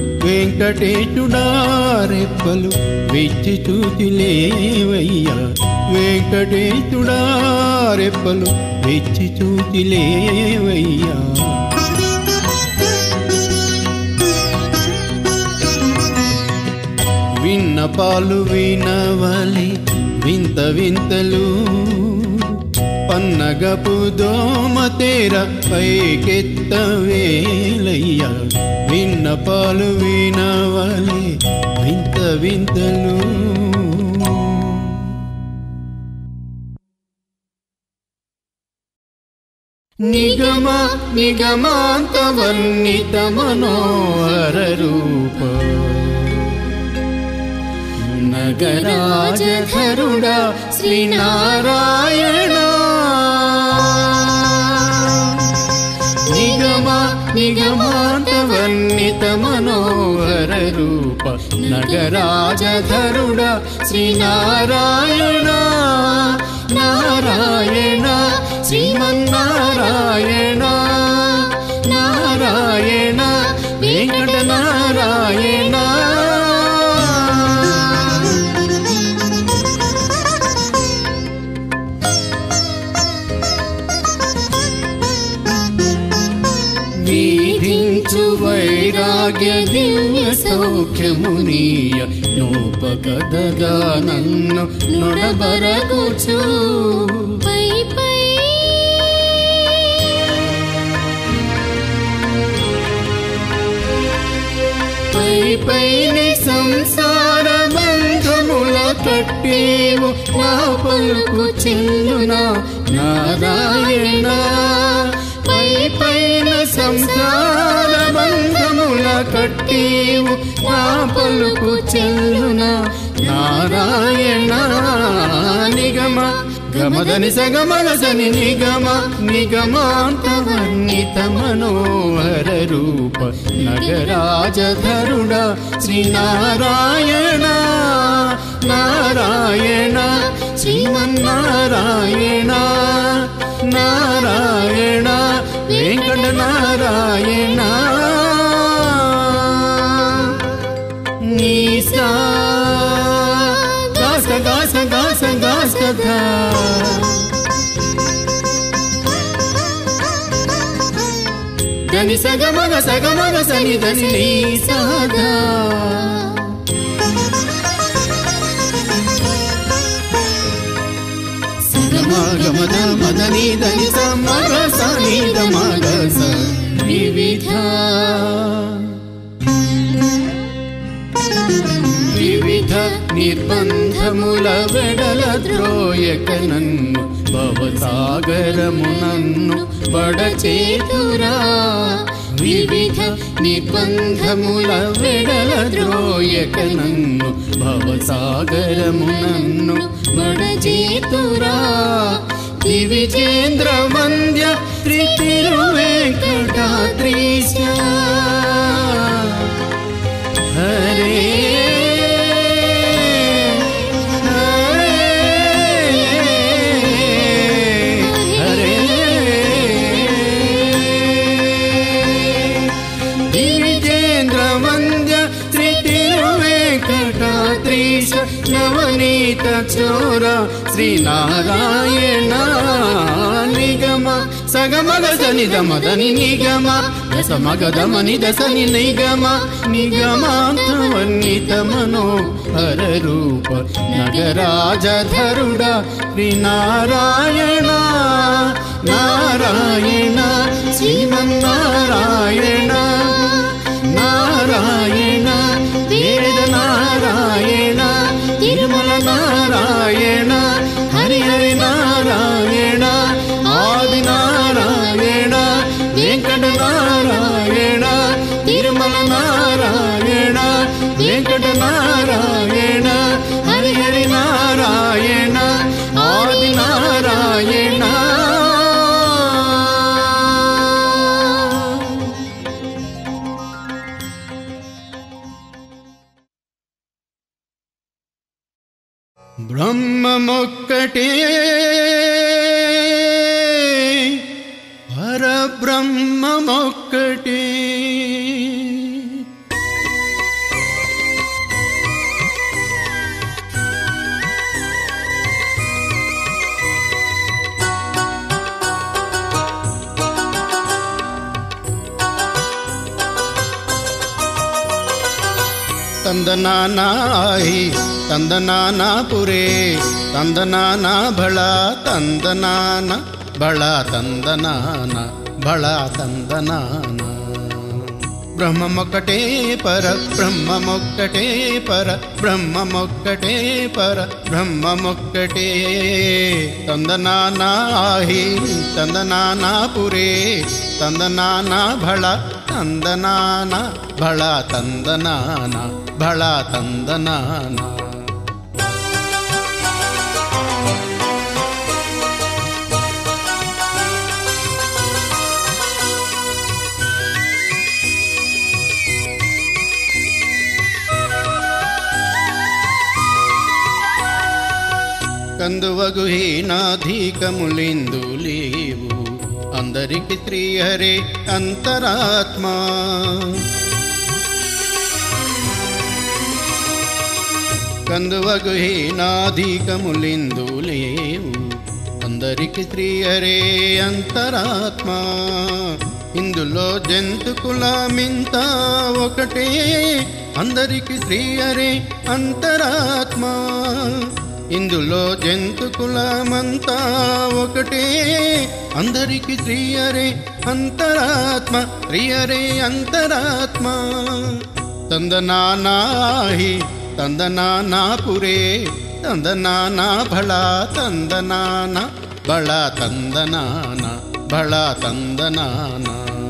వెంకటేశుడారెప్పలు విచ్చి చూచిలేవయ్యా. వెంకటేశుడారెప్పలు విచ్చి చూచిలేవయ్యా. విన్నపాలు వినవాలి వింత వింతలు పన్నగపు దోమ తేర పైకెత్తవేలయ్యా. విన్నపాలు వినవాలి వింత వింతలు. నిగమ నిగమాంత వర్ణిత మనోహర రూప నగరాజధరుడా శ్రీనారాయణ. నిగమ నిగమాంత వర్ణిత మనోహర రూప నగరాజధరుడా శ్రీనారాయణ. నారాయణ శ్రీమన్నారాయణ నారాయణ వెంకట నారాయణ. వీధించు వైరాగ్య దివ్య సౌఖ్యమునీయ నోపగదగా నన్ను నొడబరగుచు. పై పైని సంసార బంధముల కట్టేవు నా పలుకు చెల్లునా నారాయణ పైన సంసార బంధముల కట్టేవు నా పలుకు చెల్లునా నారాయణ నిగమ గమదని సగమనసని నిగమ నిగమాంతవర్ణిత మనోహర రూప నగరాజధరుడా శ్రీనారాయణ నారాయణ శ్రీమన్నారాయణ నారాయణ వెంకట నారాయణ నీసా గాస గాస గాస గాస ధా దని సగమగ సని దని నీ సాధా సగమగమద మదని దని సమగ సని దమగ స వివిధ వివిధ నిర్బంధముల వెడల ద్రోయక నన్ను భవసాగరమునన్ను బడచేతురా వివిధ నిర్బంధముల వెడల ద్రోయక నన్ను భవసాగరమునన్ను బడచేతురా దివిజేంద్ర వంద్య శ్రీ తిరువేంకటాద్రీశ హరే నవనీత చోర శ్రీనారాయణ నిగమ సగమగ సని దమదని నిగమ దశమగదమని దశని నిగమ నిగమాంతవర్ణిత మనోహర రూప నగరాజధరుడా శ్రీనారాయణ నారాయణ శ్రీమన్నారాయణ నారాయణ వేద నారాయణ తిరుమల నారాయణ హరి హరి నారాయణ ఆది నారాయణ వెంకట నారాయణ తిరుమల నారాయణ వెంకట నారాయణ హరి హరి నారాయణ ఆది నారాయణ బ్రహ్మమొక్కటే పరబ్రహ్మమొక్కటే ತಂದನಾನಾಯಿ ತಂದನಾನಾಪುರೇ ತಂದನಾನ ಬಳ ತಂದನಾನ ಬಳ ತಂದನಾನ ಬಳ ತಂದನಾನ ಬ್ರಹ್ಮಮೊಕ್ಕಟೇ ಪರ ಬ್ರಹ್ಮಮೊಕ್ಕಟೇ ಪರ ಬ್ರಹ್ಮಮೊಕ್ಕಟೇ ಪರ ಬ್ರಹ್ಮಮೊಕ್ಕಟೇ ತಂದನಾನಾಹಿ ತಂದನಾನಾಪುರೇ ತಂದನಾನ ಬಳ ತಂದನಾನ ಬಳ ತಂದನಾನ ಬಳ ತಂದನಾನ కందువగు హీనాధికములిందు లేవు అందరికి శ్రీహరే అంతరాత్మ కందువగు హీనాధికములిందు లేవు అందరికి శ్రీహరే అంతరాత్మ ఇందులో జంతుకులమింత ఒకటే అందరికి శ్రీహరే అంతరాత్మ ఇందులో జంతుకులమంతా ఒకటే అందరికి శ్రీహరే అంతరాత్మ శ్రీహరే అంతరాత్మ ತಂದನಾನಾಹಿ ತಂದನಾನಾಪುರೇ ತಂದನಾನ ಭಳ ತಂದನಾನ ಬಳ ತಂದನಾನ ಬಳ ತಂದನಾನ.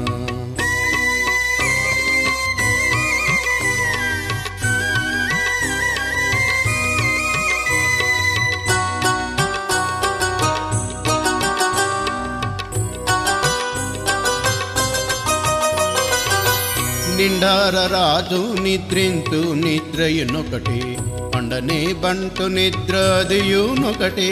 నిండార రాజు నిద్రింతు నిద్రయునొకటే అండనే బంటు నిద్రదియునొకటే.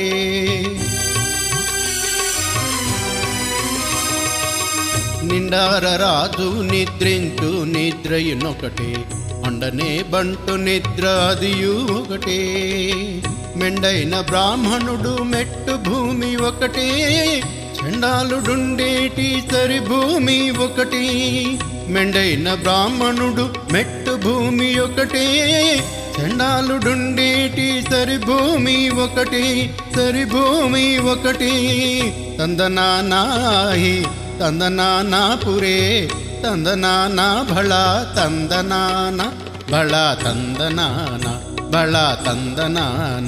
నిండార రాజు నిద్రింతు నిద్రయునొకటే అండనే బంటు నిద్రదియు ఒకటే. మెండైన బ్రాహ్మణుడు మెట్టు భూమి ఒకటే చండాలుడుండేటి సరి భూమి ఒకటి. మెండైన బ్రాహ్మణుడు మెట్టు భూమి ఒకటే చండాలుడుండేటి సరి భూమి ఒకటి సరి భూమి ఒకటి. తందనానాహి తందనానాపురే తందనాన భళ తందనాన భళ తందనాన భళ తందనాన.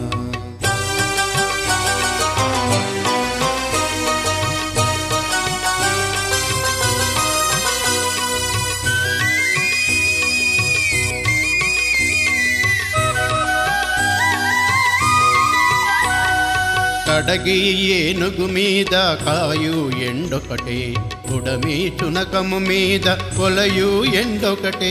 కడగి ఏనుగు మీద కాయు ఎండొకటే ఉడమి చునకము మీద కొలయు ఎండొకటే.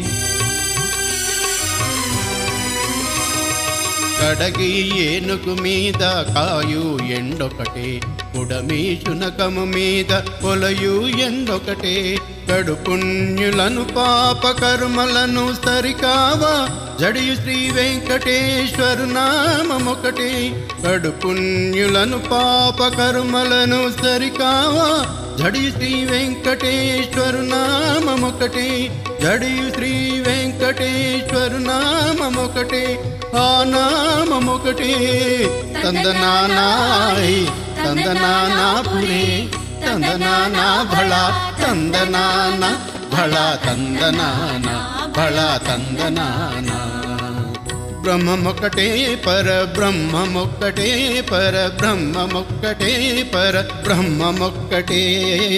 కడగి ఏనుగు మీద కాయు ఎండొకటే ఉడమి చునకము మీద కొలయు ఎండొకటే. కడు పుణ్యులను పాప కర్మలను సరికావా జడియు శ్రీ వెంకటేశ్వరు నామమొకటే. కడు పుణ్యులను పాప కర్మలను సరికావా జడియు శ్రీ వెంకటేశ్వరు నామమొకటే. జడియు శ్రీ వెంకటేశ్వరు నామమొకటే ఆ నామమొకటే. తందనానాహి తందనానాపురే తందనాన భళ తందనాన భళ తందనాన భళ తందనాన. బ్రహ్మమొక్కటే పరబ్రహ్మమొక్కటే పరబ్రహ్మమొక్కటే పరబ్రహ్మమొక్కటే.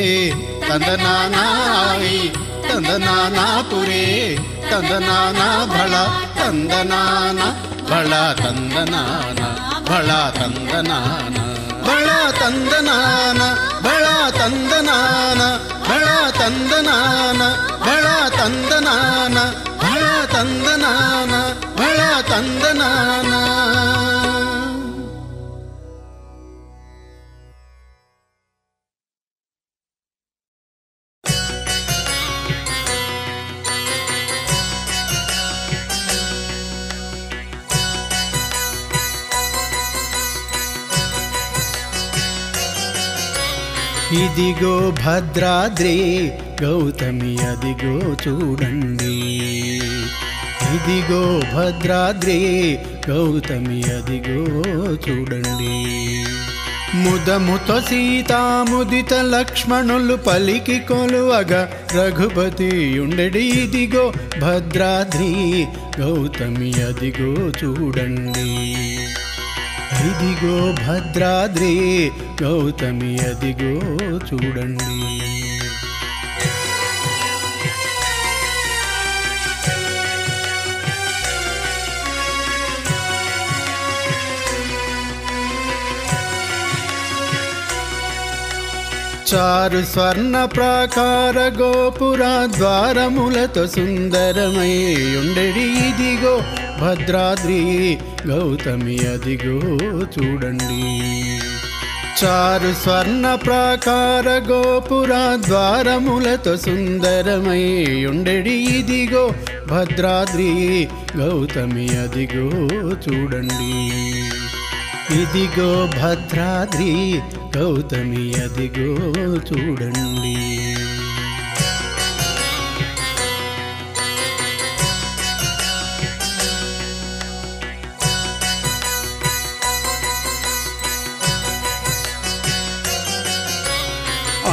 తందనానాహి తందనానాపురే తందనాన భళ తందనాన భళ తందనాన భళ తందనాన భళ తందనాన భళ తందనాన భళ తందనాన భళ తందనాన భళ తందనాన భళ తందనాన. ఇదిగో భద్రాద్రి గౌతమి అదిగో చూడండి. ఇదిగో భద్రాద్రి గౌతమి అదిగో చూడండి. ముదముతో సీతాముదిత లక్ష్మణులు పలికి కొలువగా రఘుపతి ఉండడి. ఇదిగో భద్రాద్రి గౌతమి అదిగో చూడండి. ఇదిగో భద్రాద్రి గౌతమి అదిగో చూడండి. చారు స్వర్ణ ప్రాకార గోపుర ద్వారములతో సుందరమై ఉండెడి. ఇదిగో భద్రాద్రి గౌతమి అదిగో చూడండి. చారు స్వర్ణ ప్రాకార గోపుర ద్వారములతో సుందరమై ఉండెడి. ఇదిగో భద్రాద్రి గౌతమి అదిగో చూడండి. ఇదిగో భద్రాద్రి గౌతమి అదిగో చూడండి.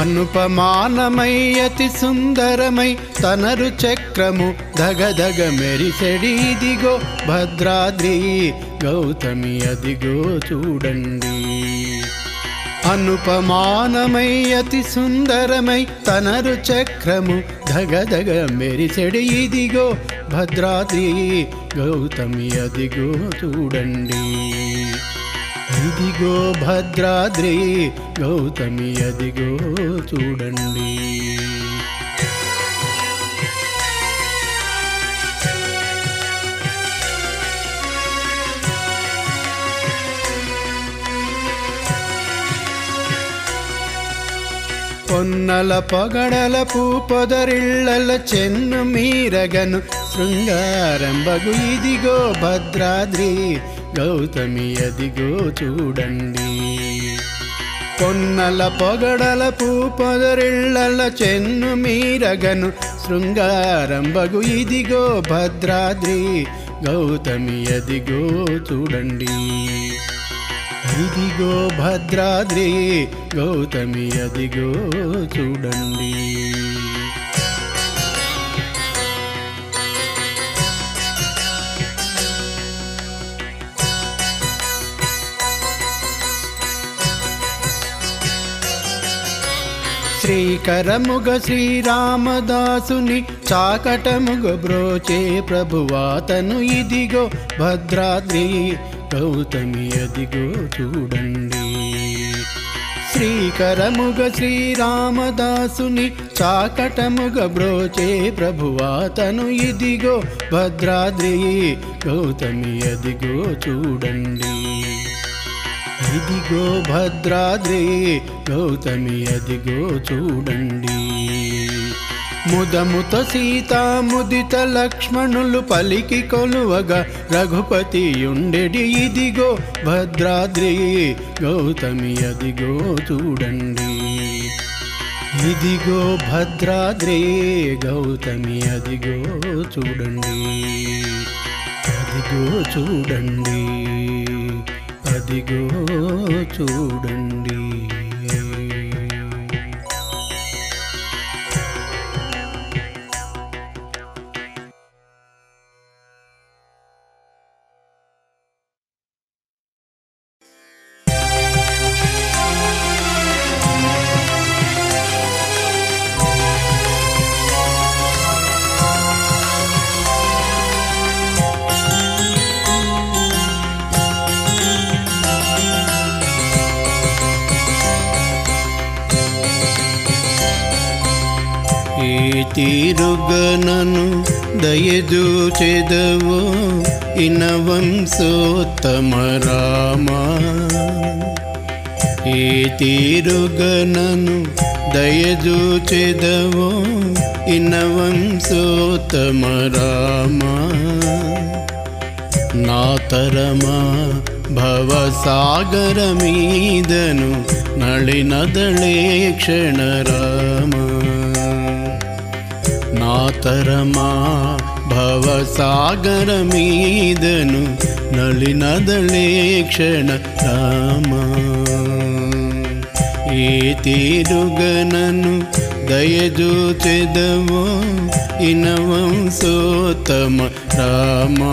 అనుపమానమై అతి సుందరమై తనరు చక్రము ధగధగ మెరిసెడి ఇదిగో భద్రాద్రి గౌతమి అదిగో చూడండి. అనుపమానమై అతి సుందరమై తనరు చక్రము ధగధగ మెరిసెడి ఇదిగో భద్రాద్రి గౌతమి అదిగో చూడండి. ఇదిగో భద్రాద్రి గౌతమి అదిగో చూడండి. పొన్నల పొగడల పూపొదరిళ్ళల చెన్ను మీరగను శృంగారంబగు ఇదిగో భద్రాద్రి గౌతమి అదిగో చూడండి. పొన్నల పొగడల పూపొదరిళ్ళల చెన్ను మీరగను శృంగారంబగు ఇదిగో భద్రాద్రి గౌతమి అదిగో చూడండి. ఇదిగో భద్రాద్రి గౌతమి అదిగో చూడండి. శ్రీకరముగ శ్రీరామదాసుని చాకటముగ బ్రోచే ప్రభువాతను ఇదిగో భద్రాద్రి గౌతమి అదిగో చూడండి. శ్రీకరముగ శ్రీరామదాసుని చాకటముగ బ్రోచే ప్రభువాతను ఇదిగో భద్రాద్రి గౌతమి అదిగో చూడండి. ఇదిగో భద్రాద్రి గౌతమి అదిగో చూడండి. ముదముత సీతా ముదిత లక్ష్మణులు పలికి కొలువగా రఘుపతి ఉండెడి ఇదిగో భద్రాద్రి గౌతమి అదిగో చూడండి. ఇదిగో భద్రాద్రి గౌతమి అదిగో చూడండి. అదిగో చూడండి. అదిగో చూడండి. తీరుగనను దయచూచెదవో ఇనవంశోత్తమ రామా. ఏ తీరుగనను దయచూచెదవో ఇనవంశోత్తమ రామా. నా తరమా భవసాగర మీదను నళినదళే క్షణ రామా. నా తరమా భవసాగర మీదను నళినదళే క్షణ రామా. ఏ తీరుగనను దయచూచెదవో ఇనవంశోత్తమ రామా.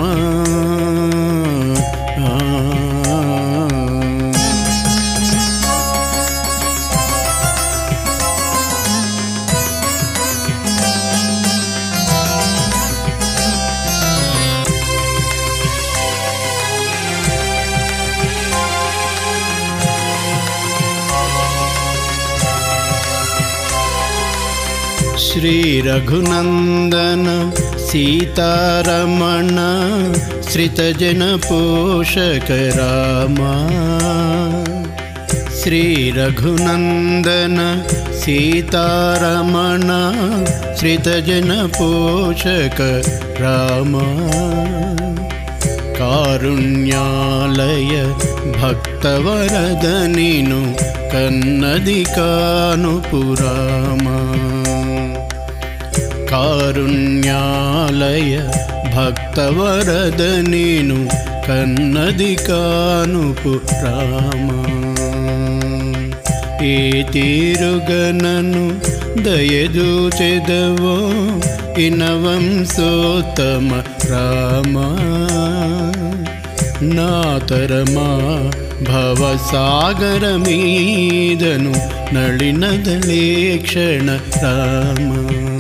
శ్రీ రఘునందన సీతారమణ శ్రితజన పోషక రామా. శ్రీ రఘునందన సీతారమణ శ్రితజన పోషక రామా. కారుణ్యాలయ భక్తవరద నిను కన్నది కానుపురామా. కారుణ్యాలయ భక్తవరద నిను కన్నది కానుపు రామా. ఏ తీరుగనను దయజూచెదవో ఇనవంశోత్తమ రామా నాతరమా భవసాగరమీదను నళినదలే క్షణ రామా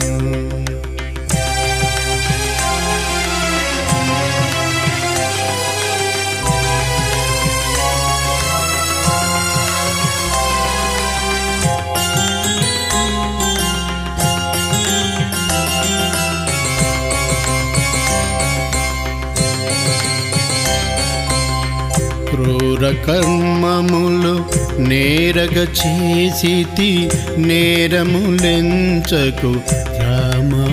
క్రూర కర్మములు నేరగ చేసితి నేరములెంచకు రామా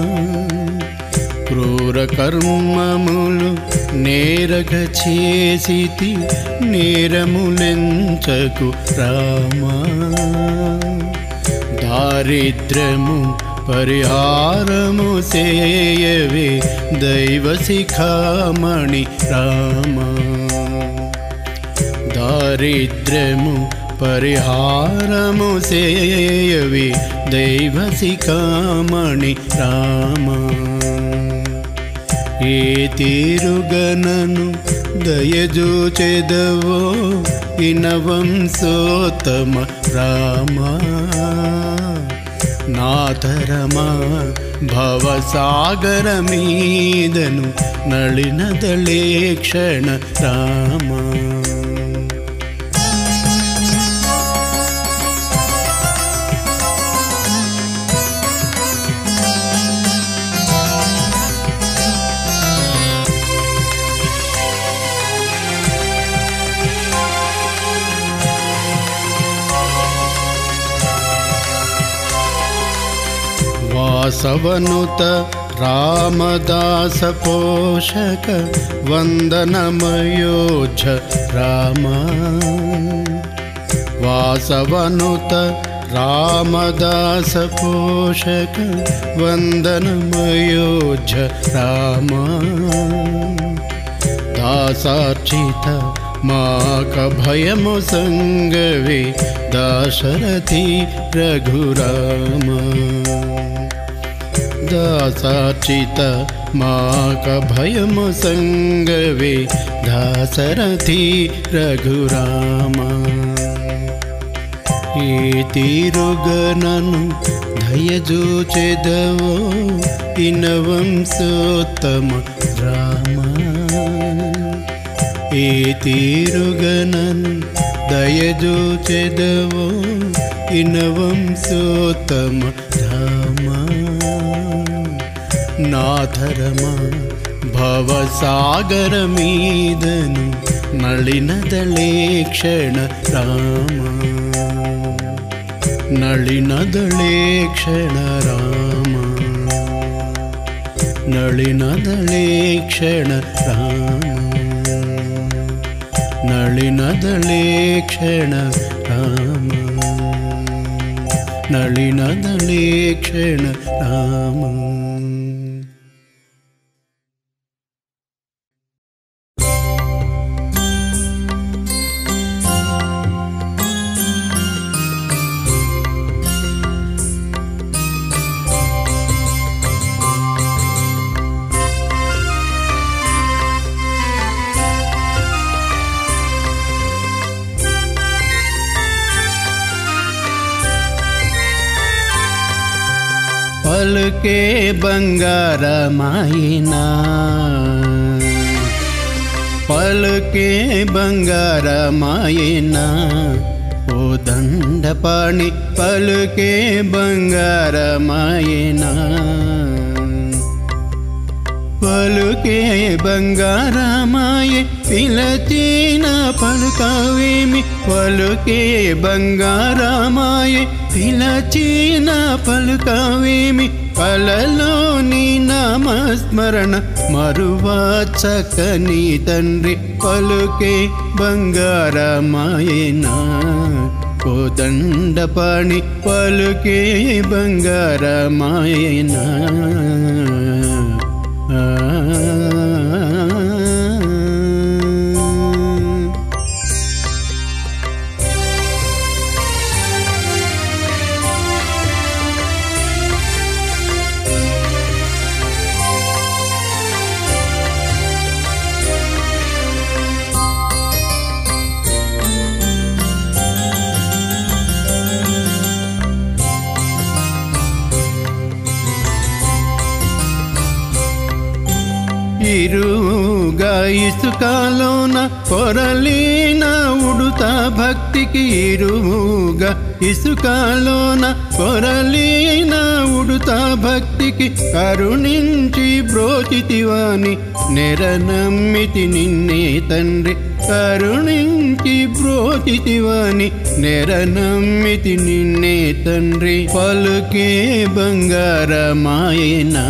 క్రూర కర్మములు నేరగ చేసితి నేరములెంచకు రామా దారిద్ర్యము పరిహారము సేయవే దైవ శిఖామణి రామా దారిద్ర్యము పరిహారము సేయవి దైవ శిఖామణి రామా ఏ తీరుగనను దయజూచెదవో ఇనవంశోత్తమ రామా నాతరమా భవసాగరమీదను నళినదలే క్షణ రామా వాసవనుత రామదాస పోషక వందనమయోజ రామా వాసవనుత రామదాస పోషక వందనమయోజ రామా దాసార్చిత మాక భయము సంగవే దాశరథి రఘురామా దాసార్చిత మాక భయము సంగవే దాశరథి రఘురామా ఏ తీరుగనను దయజూచెదవో ఇనవంశోత్తమ రామా ఏ తీరుగనను దయజూచెదవో ఇనవంశోత్తమ రామా నాథరమా భవసాగరమీదను నళినదలే క్షణ రామా నళినదలే క్షణ రామా నళినదలే క్షణ రామా నళినదలే క్షణ రామా నళినదలే క్షణ రామా పలుకే బంగారమాయినా పలుకే బంగారమాయినా ఓ దండపాణి పలుకే బంగారమాయినా పలుకే బంగారమాయే పిలచిన పలుకవేమి పలుకే బంగారమాయే పిలచిన పలుకవేమి కలలోని నామస్మరణ మరువాచకని తండ్రి పలుకే బంగారమాయేనా కోదండపాణి పలుకే బంగారమాయేనా ఇరువుగా ఇసుకలోన పొరలిన ఉడుత భక్తికి ఇరువుగా ఇసుకలోన పొరలిన ఉడుత భక్తికి కరుణించి బ్రోచితివాని నెరనమ్మితి నిన్నే తండ్రి కరుణించి బ్రోచితివాని నెరనమ్మితి నిన్నే తండ్రి పలుకే బంగారమాయనా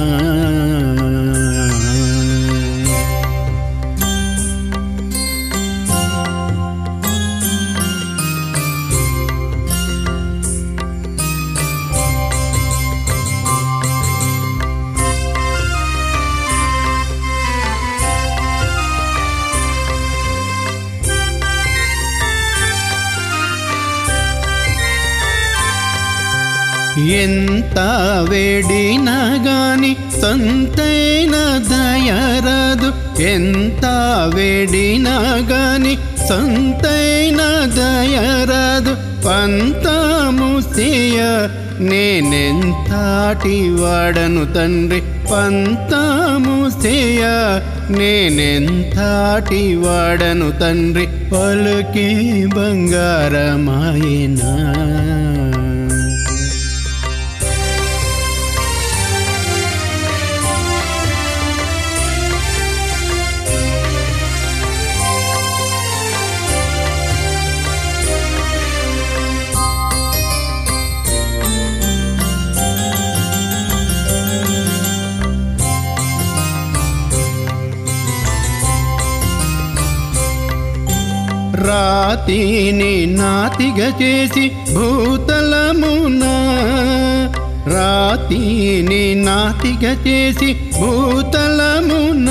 ఎంత వేడినా గాని సొంతైన దయరాదు ఎంత వేడినా గాని సొంతైన దయరాదు పంతము చేయ నేనెంతాటి వాడను తండ్రి పంతము చేయ నేనెంతాటి వాడను తండ్రి పలుకే బంగారమాయనా రాతిని నాతిగా చేసి భూతలమున రాతిని నాతిగా చేసి భూతలమున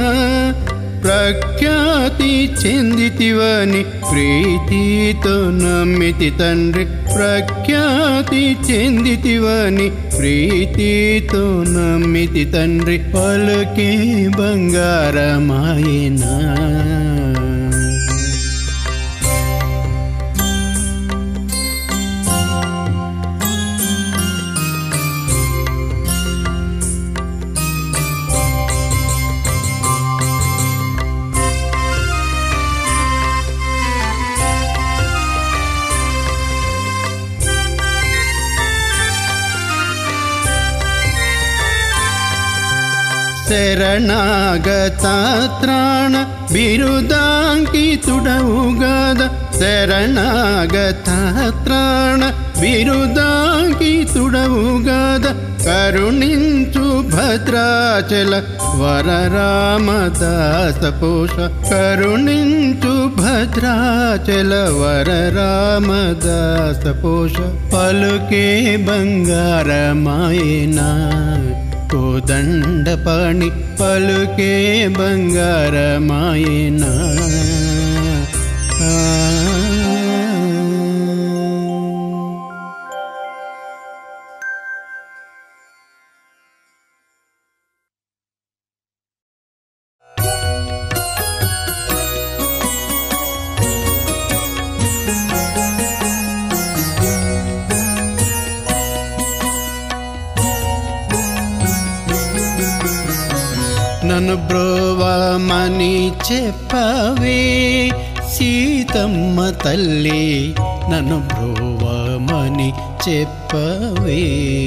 ప్రఖ్యాతి చెందితివని ప్రీతితో నమ్మితి తండ్రి ప్రఖ్యాతి చెందితివని ప్రీతితో నమ్మితి తండ్రి పలుకే బంగారమాయనా శరణాగత త్రాణ బిరుదాంకితుడవుగాద శరణాగత త్రాణ బిరుదాంకితుడవుగాద కరుణించు భద్రాచల వరరామదాస పోష కరుణించు భద్రాచల వరరామదాస పోష పలుకే బంగారమాయనా కోదండపాణి పలుకే బంగారమాయనా నన్ను బ్రోవమని చెప్పవే సీతమ్మ తల్లి నన్ను బ్రోవమని చెప్పవే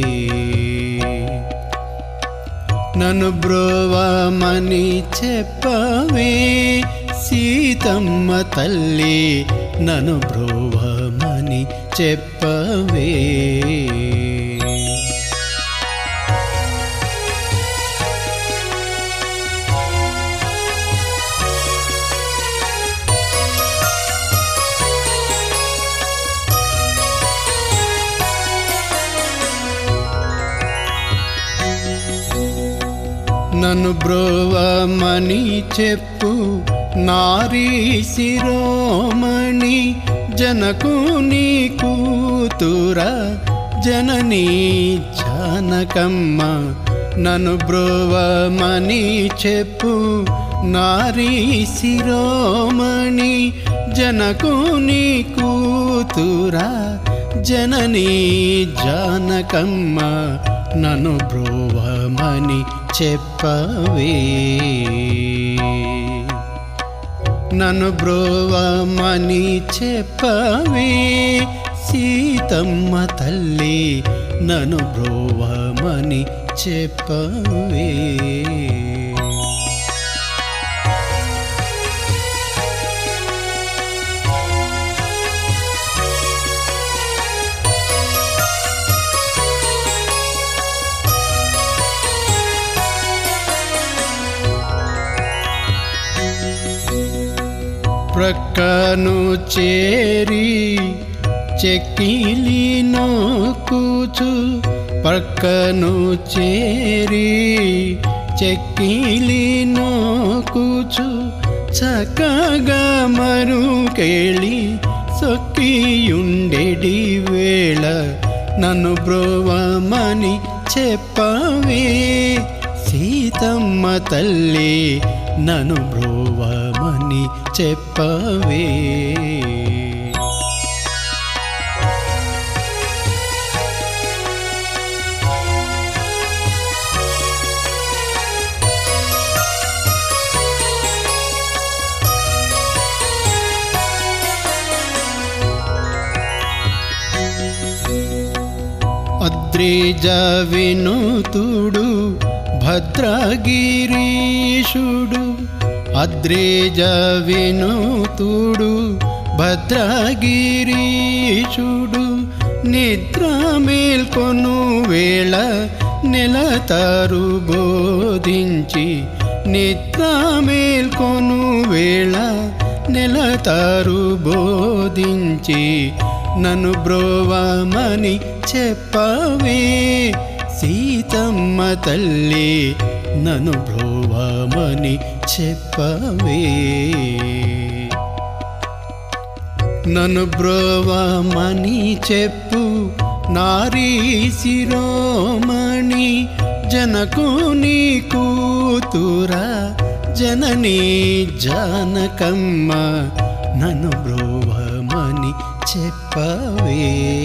నన్ను బ్రోవమని చెప్పవే సీతమ్మ తల్లి నన్ను బ్రోవమని చెప్పవే నన్ను బ్రోవమని చెప్పు నారీ శిరోమణి జనకుని కూతురా జననీ జానకమ్మ నన్ను బ్రోవమని చెప్పు నారీ శిరోమణి జనకుని కూతురా జననీ జానకమ్మ నన్ను బ్రోవమని చెప్పవే. నన్ను బ్రోవమని చెప్పవే సీతమ్మ తల్లి, నన్ను బ్రోవమని చెప్పవే. ప్రక్కను చేరి చెక్కిలి నోకుచు, ప్రక్కను చేరి చెక్కిలి నోకుచు, చక్కగా మరుకెళ్ళి సొక్కియుండెడి వేళ నన్ను బ్రోవమని చెప్పవే సీతమ్మ తల్లి, నన్ను బ్రోవమని చెప్పవే. అద్రిజ వినుతుడు భద్రగిరీశుడు, అద్రిజ వినుతుడు భద్రగిరీశుడు, నిద్ర మేల్కొను వేళ నెలతారు బోధించి, నిద్ర మేల్కొను వేళ నెలతారు బోధించి, నన్ను బ్రోవమని చెప్పవే సీతమ్మ తల్లి, నన్ను బ్రోవమని చెప్పవే. నన్ను బ్రోవమని చెప్పు నారీ శిరోమణి, జనకుని కూతురా జననీ జానకమ్మ, నన్ను బ్రోవమని చెప్పవే.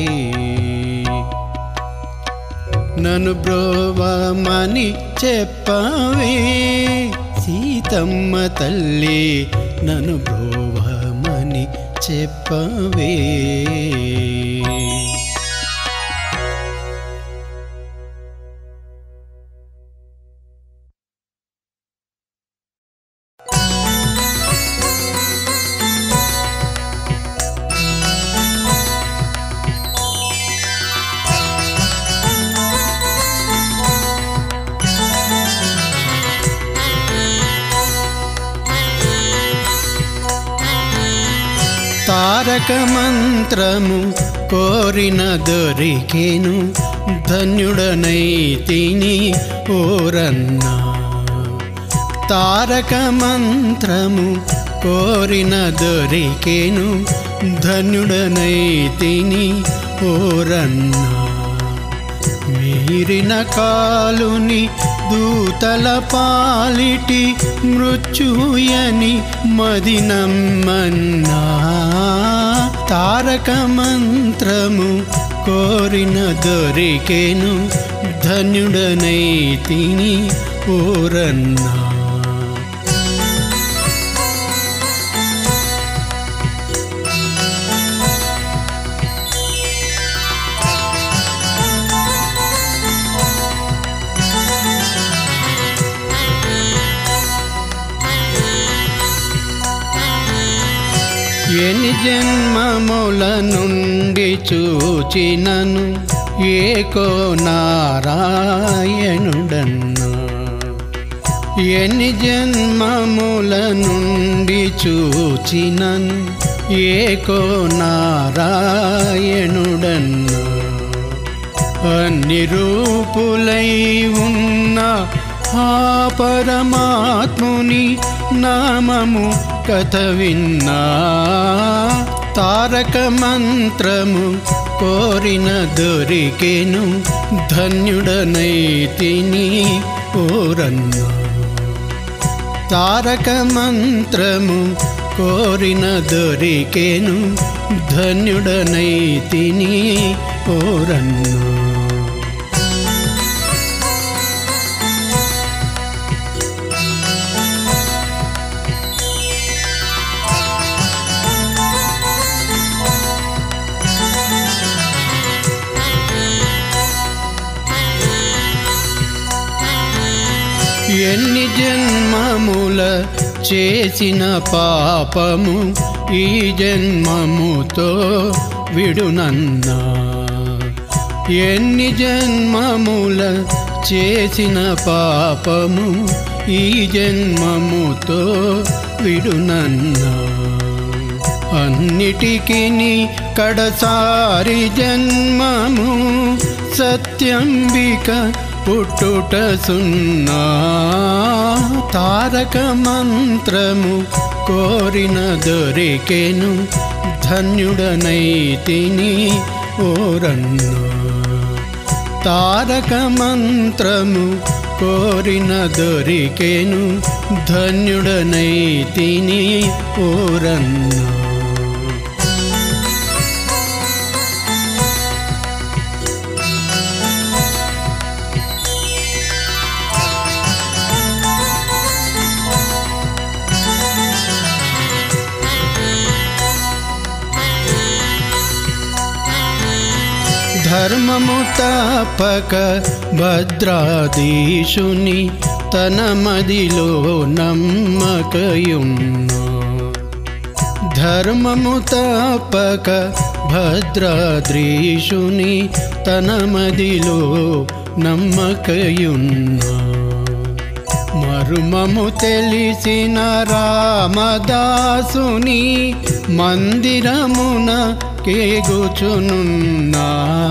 నన్ను బ్రోవమని చెప్పవే సీతమ్మ తల్లి, నన్ను బ్రోవమని చెప్పవే. తారక మంత్రము కోరిన దొరికేను, ధన్యుడనైతిని ఓరన్నా. తారక మంత్రము కోరిన దొరికేను, ధన్యుడనైతిని ఓరన్నా. మీరిన కాలుని దూతల పాలిటి మృత్యుయని మదినమ్మన్నా. తారక మంత్రము కోరిన దొరికేను, ధన్యుడనైతిని ఓరన్నా. ఎన్ని జన్మముల నుండి చూచినను ఏకో నారాయణుడన్నా. ఎన్ని జన్మముల నుండి చూచినను ఏకో నారాయణుడన్నా. అన్ని రూపులై ఉన్న ఆ పరమాత్ముని నామము కథ విన్నా. తారక మంత్రము కోరిన దొరికేను, ధన్యుడనైతిని ఓరన్నా. తారక మంత్రము కోరిన దొరికేను, ధన్యుడనైతిని ఓరన్నా. ఎన్ని జన్మముల చేసిన పాపము ఈ జన్మముతో విడునన్నా ఎన్ని జన్మముల చేసిన పాపము ఈ జన్మముతో విడునన్నా అన్నిటికీ కడసారి జన్మము సత్యంబిక పుట్టుట సున్నా తారక మంత్రము కోరిన దొరికెను ధన్యుడనైతిని ఓరన్నా తారక మంత్రము కోరిన దొరికెను ధన్యుడనైతిని ఓరన్నా ధర్మము తప్పక భద్రాధీశుని తన మదిలో నమ్మకయున్నా ధర్మము తప్పక భద్రాద్రీశుని తన మదిలో నమ్మకయున్నా మరుమము తెలిసిన రామదాసుని మందిరమున కేగుచునున్నా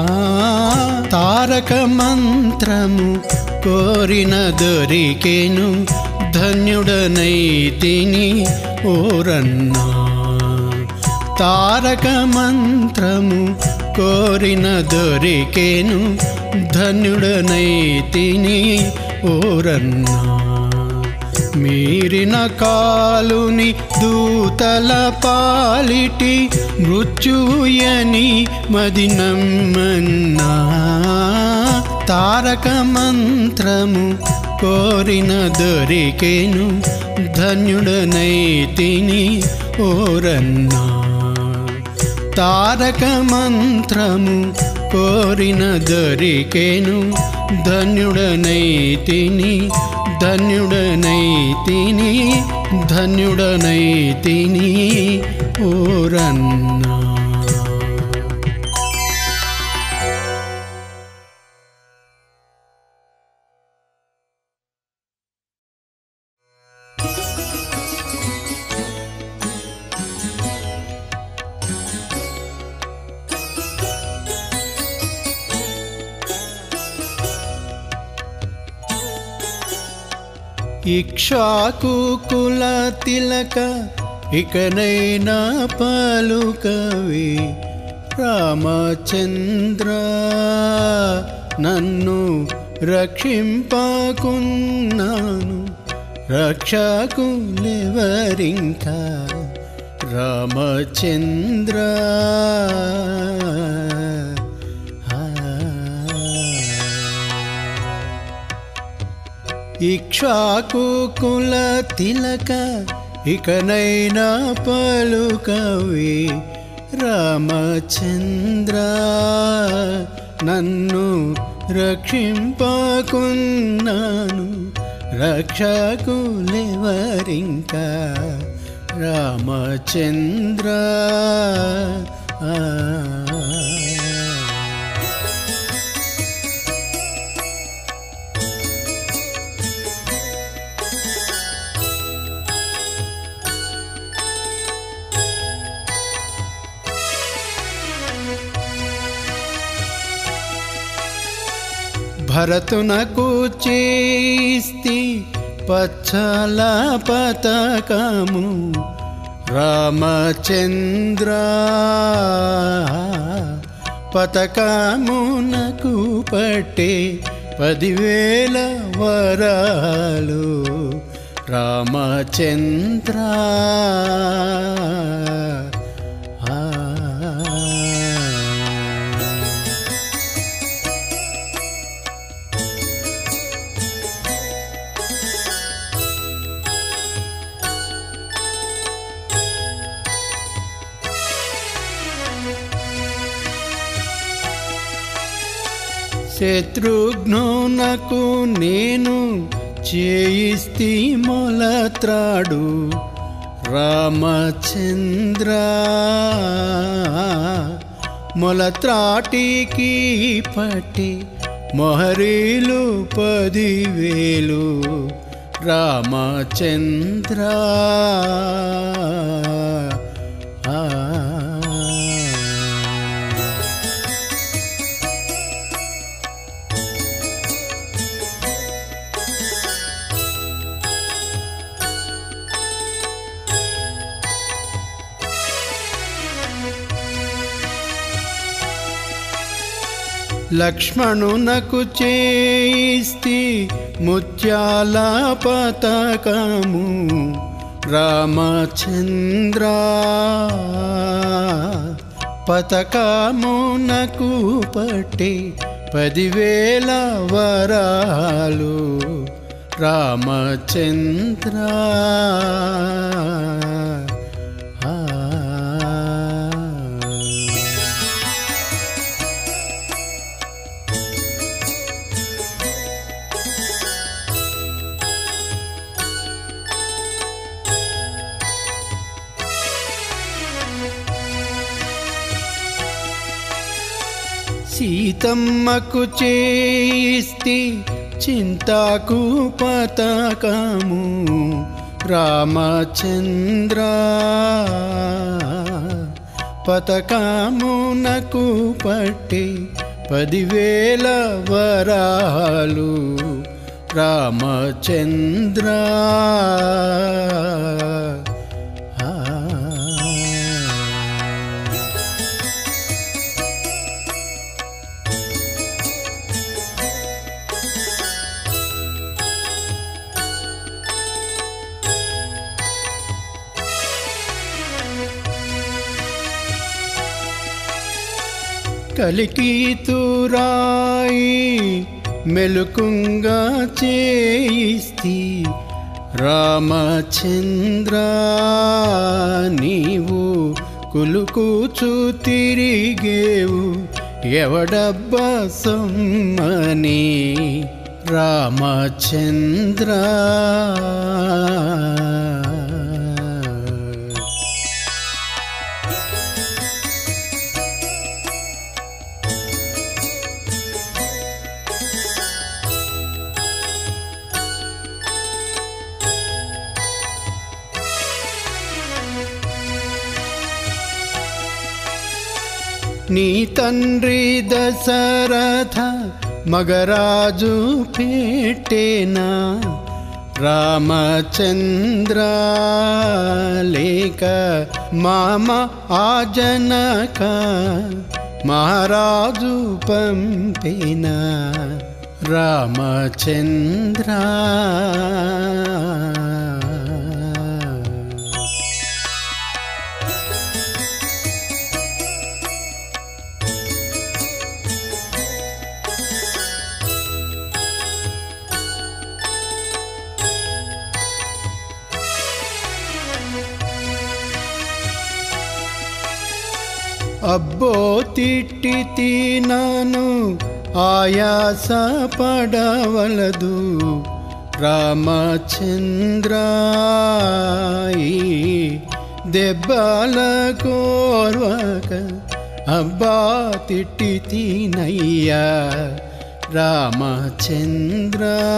తారక మంత్రము కోరిన దొరికెను ధన్యుడనైతిని ఓరన్నా తారక మంత్రము కోరిన దొరికెను ధన్యుడనైతిని ఓరన్నా మీరిన కాలుని దూతల పాలిటి మృత్యుయని మది నమ్మన్నా తారక మంత్రము కోరిన దొరికెను ధన్యుడనైతిని ఓరన్నా తారక మంత్రము కోరిన దొరికెను ధన్యుడనైతిని ధన్యుడనైతిని ధన్యుడనైతిని ఓరన్నా ఇక్ష్వాకు కుల తిలక ఇకనైనా పలుకవి రామచంద్ర నన్ను రక్షింపకున్నాను రక్షకులెవరింకా రామచంద్ర ఇక్ష్వాకు కుల తిలక ఇకనైనా పలుకవి రామచంద్ర నన్ను రక్షింపకున్నాను రక్షకులెవరింకా రామచంద్ర భరతునకు చేస్తి పచ్చల పతకము రామచంద్ర పతకమునకు పట్టే 10,000 వరాలు రామచంద్ర శత్రుఘ్నునకు నేను చేయిస్తి మొలత్రాడు రామచంద్ర మొలత్రాటికి పట్టి మొహరీలు 10,000 రామచంద్ర లక్ష్మణునకు చేయిస్తి ముత్యాల పతకము రామచంద్ర పతకమునకు పట్టి 10,000 వరాలు రామచంద్ర సీతమ్మకు చేయిస్తి చింతాకు పతకము రామచంద్ర పతకమునకు పట్టి 10,000 వరాలు రామచంద్ర కలికీతురాయి మెలుకుంగా చేయిస్తి రామచంద్ర నీవు కులుకుచు తిరిగేవు ఎవడబ్బా సొమ్మని రామచంద్ర నీ తండ్రి దశరథ మగరాజు పెట్టేనా రామచంద్ర లేక మామ ఆజనక మహారాజు పంపినా రామచంద్ర అబ్బో తిట్టి నాను ఆయాస పడవలదు రామచంద్ర దెబ్బల కోర్వక అబ్బా తిట్టినయ్యా రామచంద్ర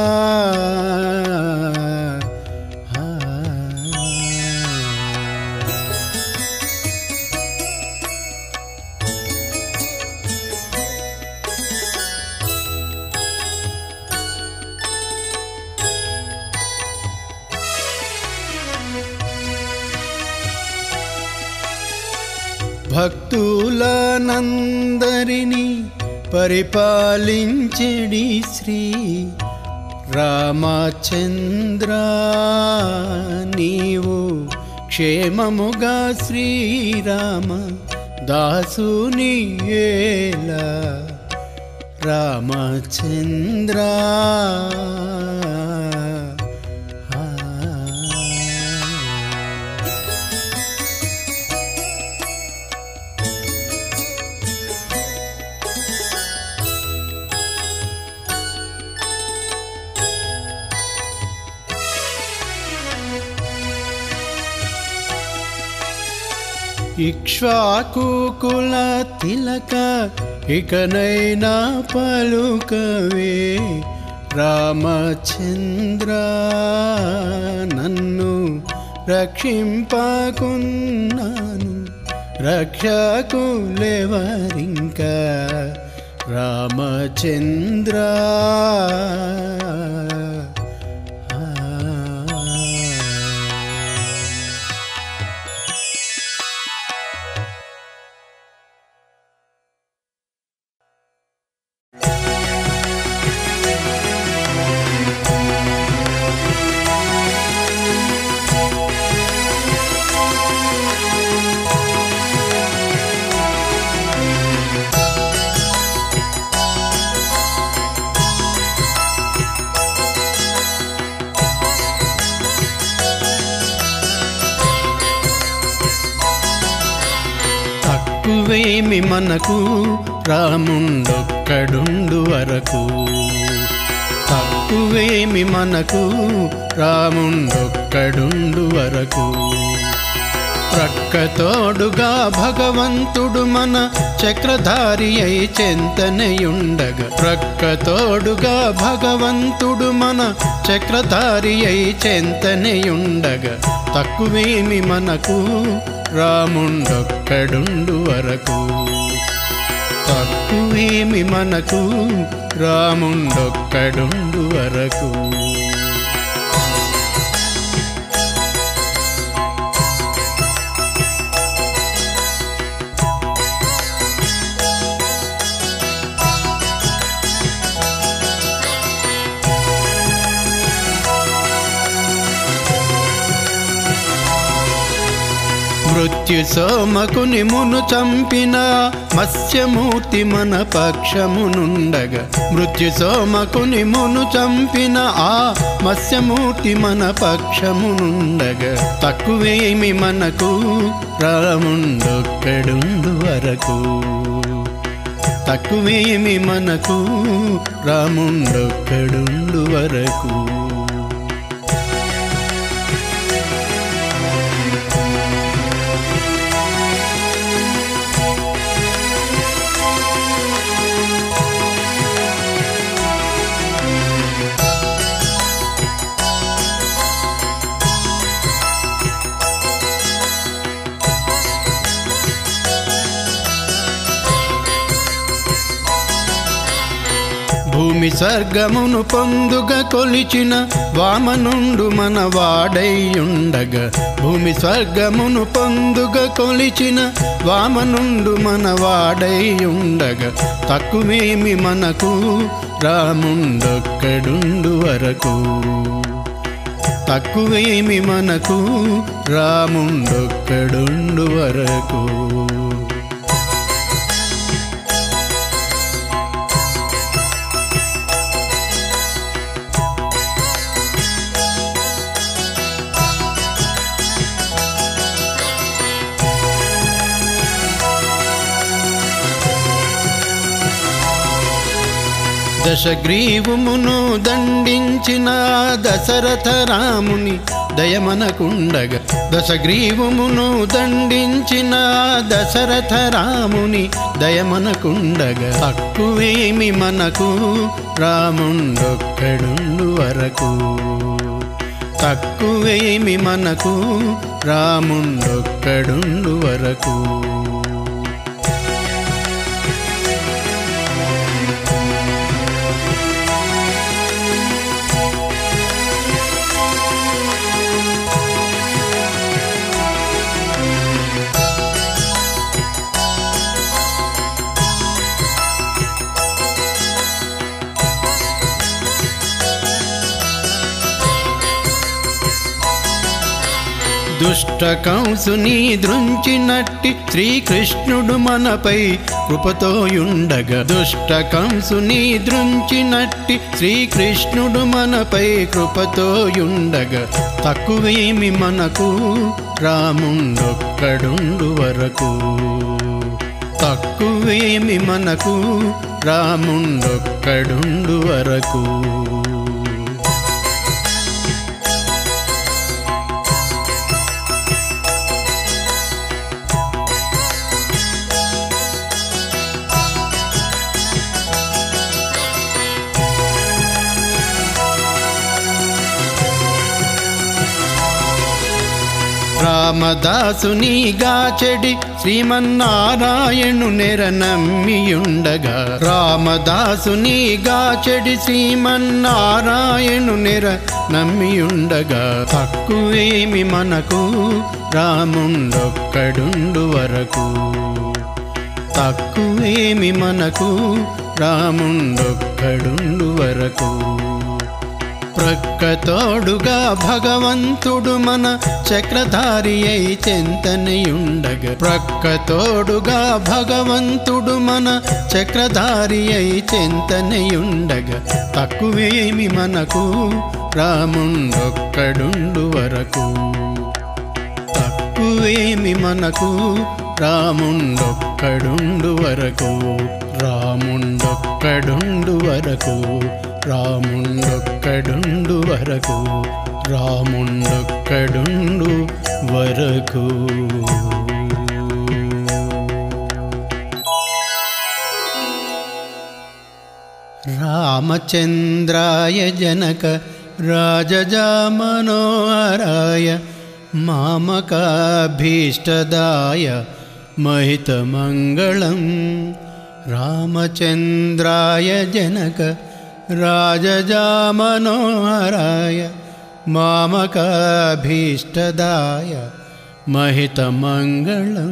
భక్తులనందరినీ పరిపాలించెడి శ్రీ రామచంద్ర నీవు క్షేమముగా శ్రీరామ దాసుని ఏలా రామచంద్ర ఇక్ష్వాకుకుల తిలక ఇకనైనా పలుకవే రామచంద్ర నన్ను రక్షింపకున్నాను రక్షకులెవరింక రామచంద్ర తక్కువేమి మనకు రాముండొక్కడుండు వరకు తక్కువేమి మనకు రాముండొక్కడుండు వరకు ప్రక్కతోడుగా భగవంతుడు మన చక్రధారి అయి చెంతనయుండగా ప్రక్కతోడుగా భగవంతుడు మన చక్రధారి అయి చెంతనయుండగా తక్కువేమి మనకు రాముండొక్కడుండు వరకు తక్కువేమి మనకు రాముండొక్కడుండు వరకు మృత్యు సోమకుని మును చంపిన మత్స్యమూర్తి మన పక్షమునుండగా మృత్యు సోమకుని మును చంపిన ఆ మత్స్యమూర్తి మన పక్షమునుండగా తక్కువేమి మనకు రాముండొక్కడుండు వరకు తక్కువేమి మనకు రాముండొక్కడుండు వరకు భూమి స్వర్గమును పొందుగా కొలిచిన వామనుండు మన వాడైయుండగా భూమి స్వర్గమును పొందుగా కొలిచిన వామనుండు మన వాడైయుండగా తక్కువేమి మనకు రాముండొక్కడుండు వరకు తక్కువేమి మనకు రాముండొక్కడుండు వరకు దశగ్రీవుమును దండించిన దశరథ రాముని దయమనకుండగా దశగ్రీవుమును దండించిన దశరథ రాముని దయమనకుండగా తక్కువేమి మనకు రాముండొక్కడుండు వరకు తక్కువేమి మనకు రాముండొక్కడుండు వరకు దుష్ట కంసుని దృంచినట్టి శ్రీకృష్ణుడు మనపై కృపతోయుండగా దుష్ట కంసుని దృంచినట్టి శ్రీకృష్ణుడు మనపై కృపతోయుండగా తక్కువేమి మనకు రాముండొక్కడుండు వరకు తక్కువేమి మనకు రాముండొక్కడుండు వరకు రామదాసుని గాచెడి శ్రీమన్నారాయణు నెర నమ్మియుండగా రామదాసుని గాచెడి శ్రీమన్నారాయణు నెర నమ్మియుండగా తక్కువేమి మనకు రాముండొక్కడుండు వరకు తక్కువేమి మనకు రాముండొక్కడుండు వరకు ప్రక్కతోడుగా భగవంతుడు మన చక్రధారి అయి చెంతనయుండగా ప్రక్కతోడుగా భగవంతుడు మన చక్రధారి అయి చెంతనయుండగా తక్కువేమి మనకు రాముండొక్కడుండు వరకు తక్కువేమి మనకు రాముండొక్కడుండు వరకు రాముండొక్కడుండు వరకు రాముండొక్కడుండు వరకు రాముండొక్కడుండు వరకు రామచంద్రాయ జనక రాజజామనోహరాయ మామకాభీష్టదాయ మహితమంగళం రామచంద్రాయ జనక రాజజామనోహరాయ మామకాభీష్టదాయ మహితమంగళం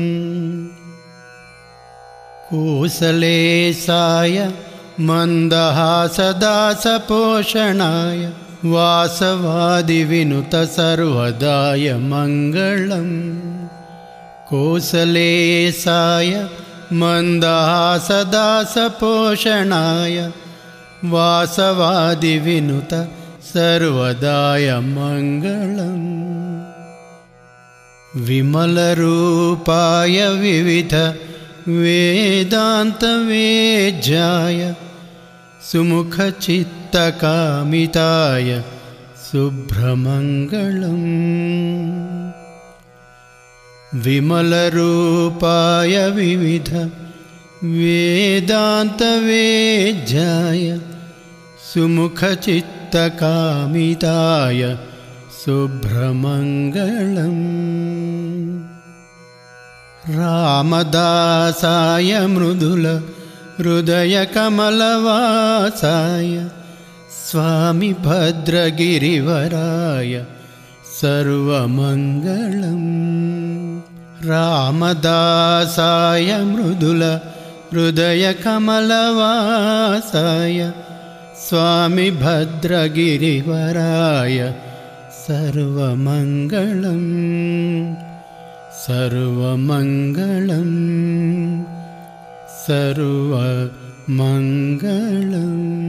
కోసలేశాయ మందహాసదాసపోషణాయ వాసవాది వినుత సర్వదాయ మంగళం కోసలేశాయ మందహాసదాసపోషణాయ వాసవాది వినుత సర్వదాయ మంగళం విమలరూపాయ వివిధ వేదాంతవేద్యాయ సుముఖచిత్తకామితాయ శుభ్రమంగళం విమలరూపాయ వివిధ వేదాంతవేద్యాయ సుముఖచిత్తకామితాయ శుభ్రమంగళం రామదాసాయ మృదుల హృదయకమలవాసాయ స్వామి భద్రగిరివరాయ సర్వమంగళం రామదాసాయ మృదుల హృదయకమలవాసాయ స్వామి భద్రగిరివరాయ సర్వమంగళం సర్వమంగళం సర్వమంగళం